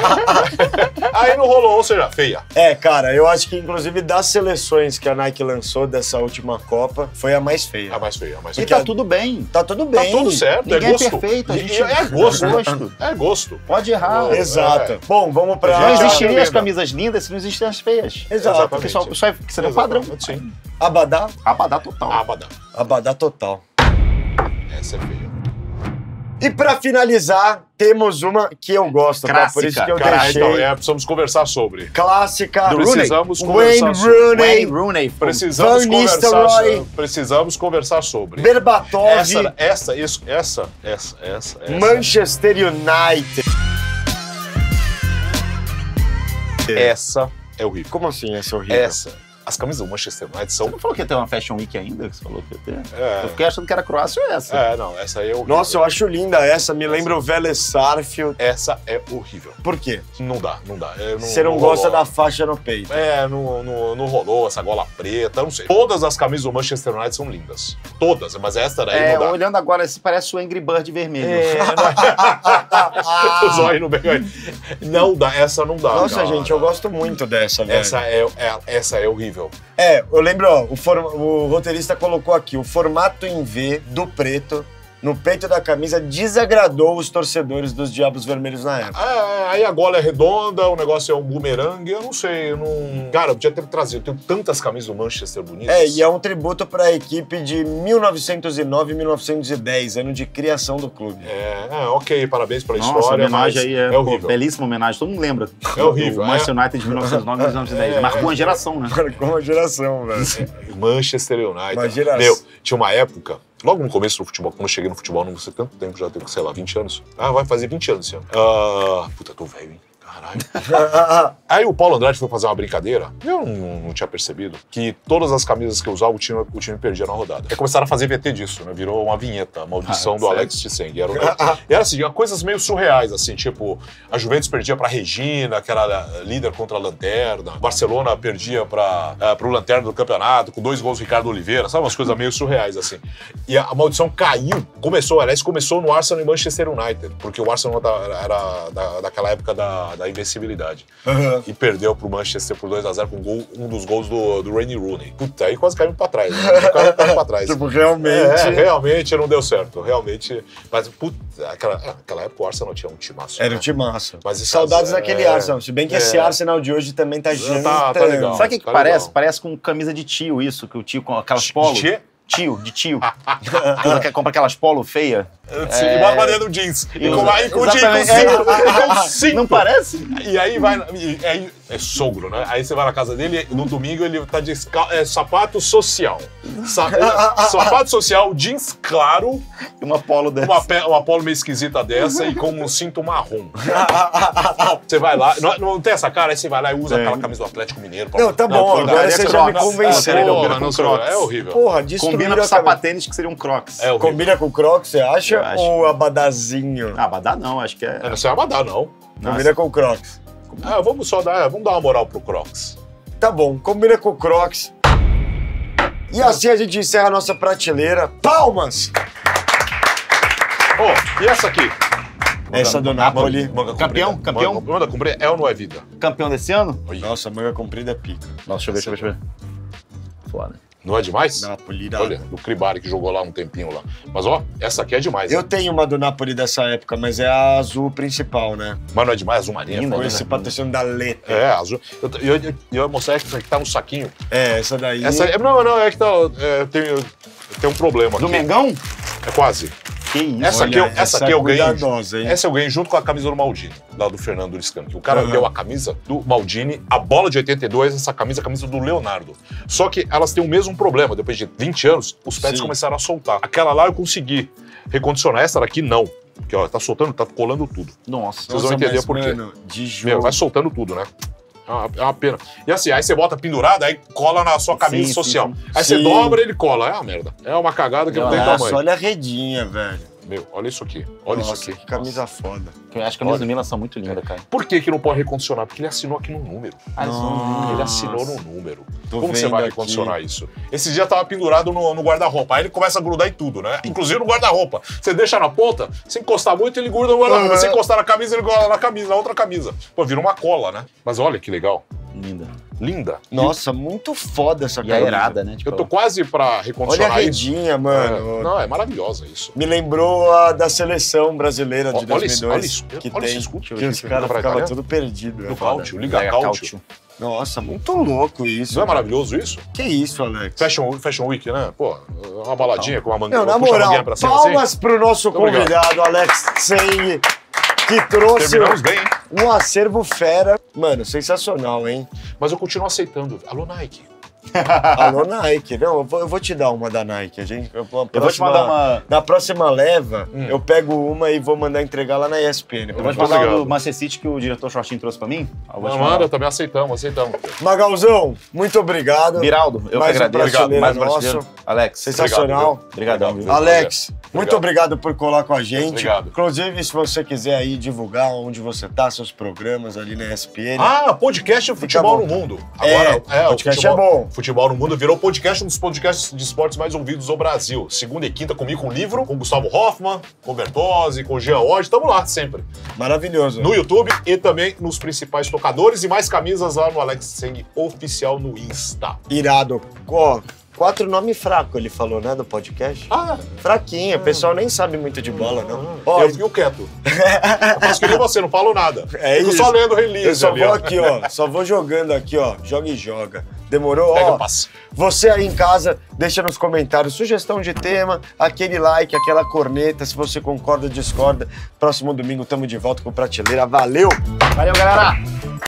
Aí não rolou, ou seja, feia. É, cara, eu acho que inclusive das seleções que a Nike lançou dessa última Copa, foi a mais feia. A mais feia, a mais E feia. tá tudo bem. Tá tudo Tá bem. tudo certo, Ninguém é gosto. perfeito, a gente- É gosto. É gosto. É gosto. Pode errar. Exato. É. Bom, vamos pra... Não Já existiriam as lembra. camisas lindas se não existissem as feias. Exato. Porque só seria um padrão. Sim. Abadá. Abadá total. Abadá. Abadá total. Essa é feia. E pra finalizar, temos uma que eu gosto, tá? Por isso que eu Cara, deixei. então, precisamos conversar sobre. Clássica. Do Precisamos Wayne conversar sobre. Rooney. Wayne Rooney. Precisamos Van conversar Nistelrooy. sobre. Precisamos conversar sobre. Berbatov. Essa. Manchester United. Essa é horrível. Como assim essa é horrível? Essa. As camisas do Manchester United Você são. não falou que ia ter uma Fashion Week ainda? Que você falou que ia ter? É. Eu fiquei achando que era Croácia ou essa? Não, essa aí é horrível. Nossa, eu acho linda essa. Me lembra o Vélez Sarsfield. Essa é horrível. Por quê? Não dá. Você não gosta da faixa no peito. Não rolou essa gola preta, não sei. Todas as camisas do Manchester United são lindas. Todas, mas esta daí não dá. Olhando agora, esse parece o Angry Bird vermelho. O zóio no meio. Não dá, essa não dá. Nossa, cara. gente, eu gosto muito dessa, velho. Essa é horrível. Eu lembro, ó, o roteirista colocou aqui, o formato em V do preto no peito da camisa desagradou os torcedores dos Diabos Vermelhos na época. Aí a gola é redonda, o negócio é um bumerangue, eu não sei, eu não... Cara, eu podia ter trazido, eu tenho tantas camisas do Manchester bonitas. E é um tributo para a equipe de 1909 e 1910, ano de criação do clube. Ok, parabéns pela Nossa, história, a homenagem mas aí é pô, horrível. belíssima homenagem, todo mundo lembra. É horrível, O Manchester United de 1909 e 1910. Marcou uma geração, né? Marcou uma geração, velho. Manchester United. Uma geração. Meu, tinha uma época, logo no começo do futebol, quando eu cheguei no futebol, não sei tanto tempo, já tenho, sei lá, 20 anos. Vai fazer 20 anos esse ano. Puta, tô velho, hein? Caralho. Aí o Paulo Andrade foi fazer uma brincadeira, eu não tinha percebido, que todas as camisas que eu usava, o time perdia na rodada. Aí começaram a fazer VT disso, né? Virou uma vinheta, a maldição do Alex Tseng. E era assim, coisas meio surreais, assim, tipo, a Juventus perdia pra Regina, que era líder contra a Lanterna, o Barcelona perdia pro Lanterna do campeonato, com 2 gols do Ricardo Oliveira, sabe? Umas coisas meio surreais, assim. E a maldição caiu, começou no Arsenal e Manchester United, porque o Arsenal era daquela época da invencibilidade. Uhum. E perdeu pro Manchester por 2-0 com um dos gols do Wayne Rooney. Puta, aí quase caímos pra trás, né? Caímos pra trás. Tipo, realmente... Realmente não deu certo. Realmente. Mas, puta, aquela época o Arsenal tinha um timaço. Era né? um timaço. Mas saudades daquele Arsenal. Se bem que esse Arsenal de hoje também tá jantando. Tá legal. Sabe o que Tá parece? legal. Parece com camisa de tio isso, que o tio com aquelas polos. De tio. Que compra aquelas polo feia. E bota pra dentro do jeans. E com o Exatamente. cinto. Não parece? E aí vai. É sogro, né? Aí você vai na casa dele, no domingo ele tá de sapato social. Sapato social, jeans claro. E uma polo dessa. Uma polo meio esquisita dessa e com um cinto marrom. Você vai lá, não tem essa cara, aí você vai lá e usa aquela camisa do Atlético Mineiro. Não, tá bom, agora você já me convenceu. É horrível. Porra, destruíram Combina com sapatênis que seriam crocs. É horrível. Combina com Crocs, você acha? Eu acho. Ou abadazinho? Ah, abadá não, acho que é... Não sei abadá, não. Combina com Crocs. Vamos dar uma moral pro Crocs. Tá bom, combina com Crocs. E assim a gente encerra a nossa prateleira. Palmas! E essa aqui? Essa do Napoli. Manga Campeão? comprida. Campeão? Manga comprida é ou não é vida? Campeão desse ano? Nossa, manga comprida é pica. Nossa, deixa eu ver. Foda. Não é demais? Napoli, Olha, do Cribari que jogou lá um tempinho lá. Mas essa aqui é demais. Eu né? tenho uma do Napoli dessa época, mas é a azul principal, né? Mas não é demais? Azul marinha? Linda, Com foda, esse né? patrocínio da letra. É, azul. Eu ia mostrar essa que tá no saquinho. É, essa daí. Não, é que tá. Tem um problema Do aqui. Mengão? É quase. Que isso? Essa aqui, Olha, essa essa aqui é eu ganhei. cuidadosa, hein? Essa eu ganhei junto com a camisa do Maldini, lá do Fernando Scanchi. O cara deu a camisa do Maldini, a bola de 82, essa camisa, a camisa do Leonardo. Só que elas têm o mesmo problema. Depois de 20 anos, os pads começaram a soltar. Aquela lá eu consegui recondicionar, essa daqui não. Porque, ó, tá soltando, tá colando tudo. Nossa. Vocês vão entender por quê. Mano, de jogo. Vai soltando tudo, né? É uma pena. E assim, aí você bota pendurado, aí cola na sua camisa social. Aí você dobra e ele cola. É uma merda. É uma cagada que não tem Nossa, tamanho. olha a redinha, velho. Meu, olha isso aqui. Olha Nossa, isso aqui. que camisa foda. Eu acho que as camisas do Milan são muito lindas, cara. Por que não pode recondicionar? Porque ele assinou aqui no número. Nossa. Ele assinou no número. Tô Como você vendo vai aqui. recondicionar isso? Esse dia tava pendurado no guarda-roupa. Aí ele começa a grudar em tudo, né? Inclusive no guarda-roupa. Você deixa na ponta, se encostar muito, ele gruda no guarda-roupa. Se encostar na camisa, ele gruda na camisa, na outra camisa. Pô, vira uma cola, né? Mas olha que legal. Linda. Linda. Nossa, muito foda essa E camisa. airada, né? Tipo, Eu tô quase pra Olha a recondicionar isso. redinha, mano. Não, é maravilhosa isso. Me lembrou a da seleção brasileira de Olha isso, 2002. olha isso. Que Olha tem, esse escudo. que os Liga caras pra ficavam Itália. tudo perdidos. Do cáutio, liga cáutio. Nossa, muito louco isso. Não é maravilhoso isso? Que isso, Alex? Fashion Week, né? Pô, uma baladinha com uma manga. Não, na puxa a moral, manguinha pra cima palmas assim. pro nosso Muito obrigado. convidado, Alex Tseng, que trouxe Terminamos bem, hein? um acervo fera. Mano, sensacional, hein? Mas eu continuo aceitando. Alô, Nike. Alô, Nike. Não, eu vou te dar uma da Nike. Eu vou te mandar uma... Na próxima leva, eu pego uma e vou mandar entregar lá na ESPN. Eu vou te mandar uma do Manchester City que o diretor Shortinho trouxe pra mim. Eu vou te mandar. Manda, também aceitamos. Magalzão, muito obrigado. Biraldo, eu que Mais um agradeço. prateleira Mais um nosso. brasileiro. Alex. Sensacional. Obrigadão, viu? Alex, Obrigado. muito obrigado por colar com a gente. Obrigado. Inclusive, se você quiser aí divulgar onde você tá, seus programas ali na ESPN. Podcast Futebol no Mundo. Agora, o podcast é bom. Futebol no Mundo virou podcast, um dos podcasts de esportes mais ouvidos do Brasil. Segunda e quinta comigo com livro, com Gustavo Hoffman, com Bertozzi, com Jean Oddi. Tamo lá sempre. Maravilhoso. No YouTube e também nos principais tocadores e mais camisas lá no Alex Tseng Oficial no Insta. Irado. Ó, 4 nomes fracos ele falou, né, do podcast? Fraquinho, o pessoal nem sabe muito de bola, não. Ó, Eu fico quieto. Eu faço que nem você, não falo nada. É Fico isso. só lendo release eu só ali, vou ó. aqui, ó. Só vou jogando aqui, ó. Joga e joga. Demorou? Pega, Ó, passa. você aí em casa, deixa nos comentários sugestão de tema, aquele like, aquela corneta, se você concorda ou discorda. Próximo domingo tamo de volta com Prateleira. Valeu! Valeu, galera!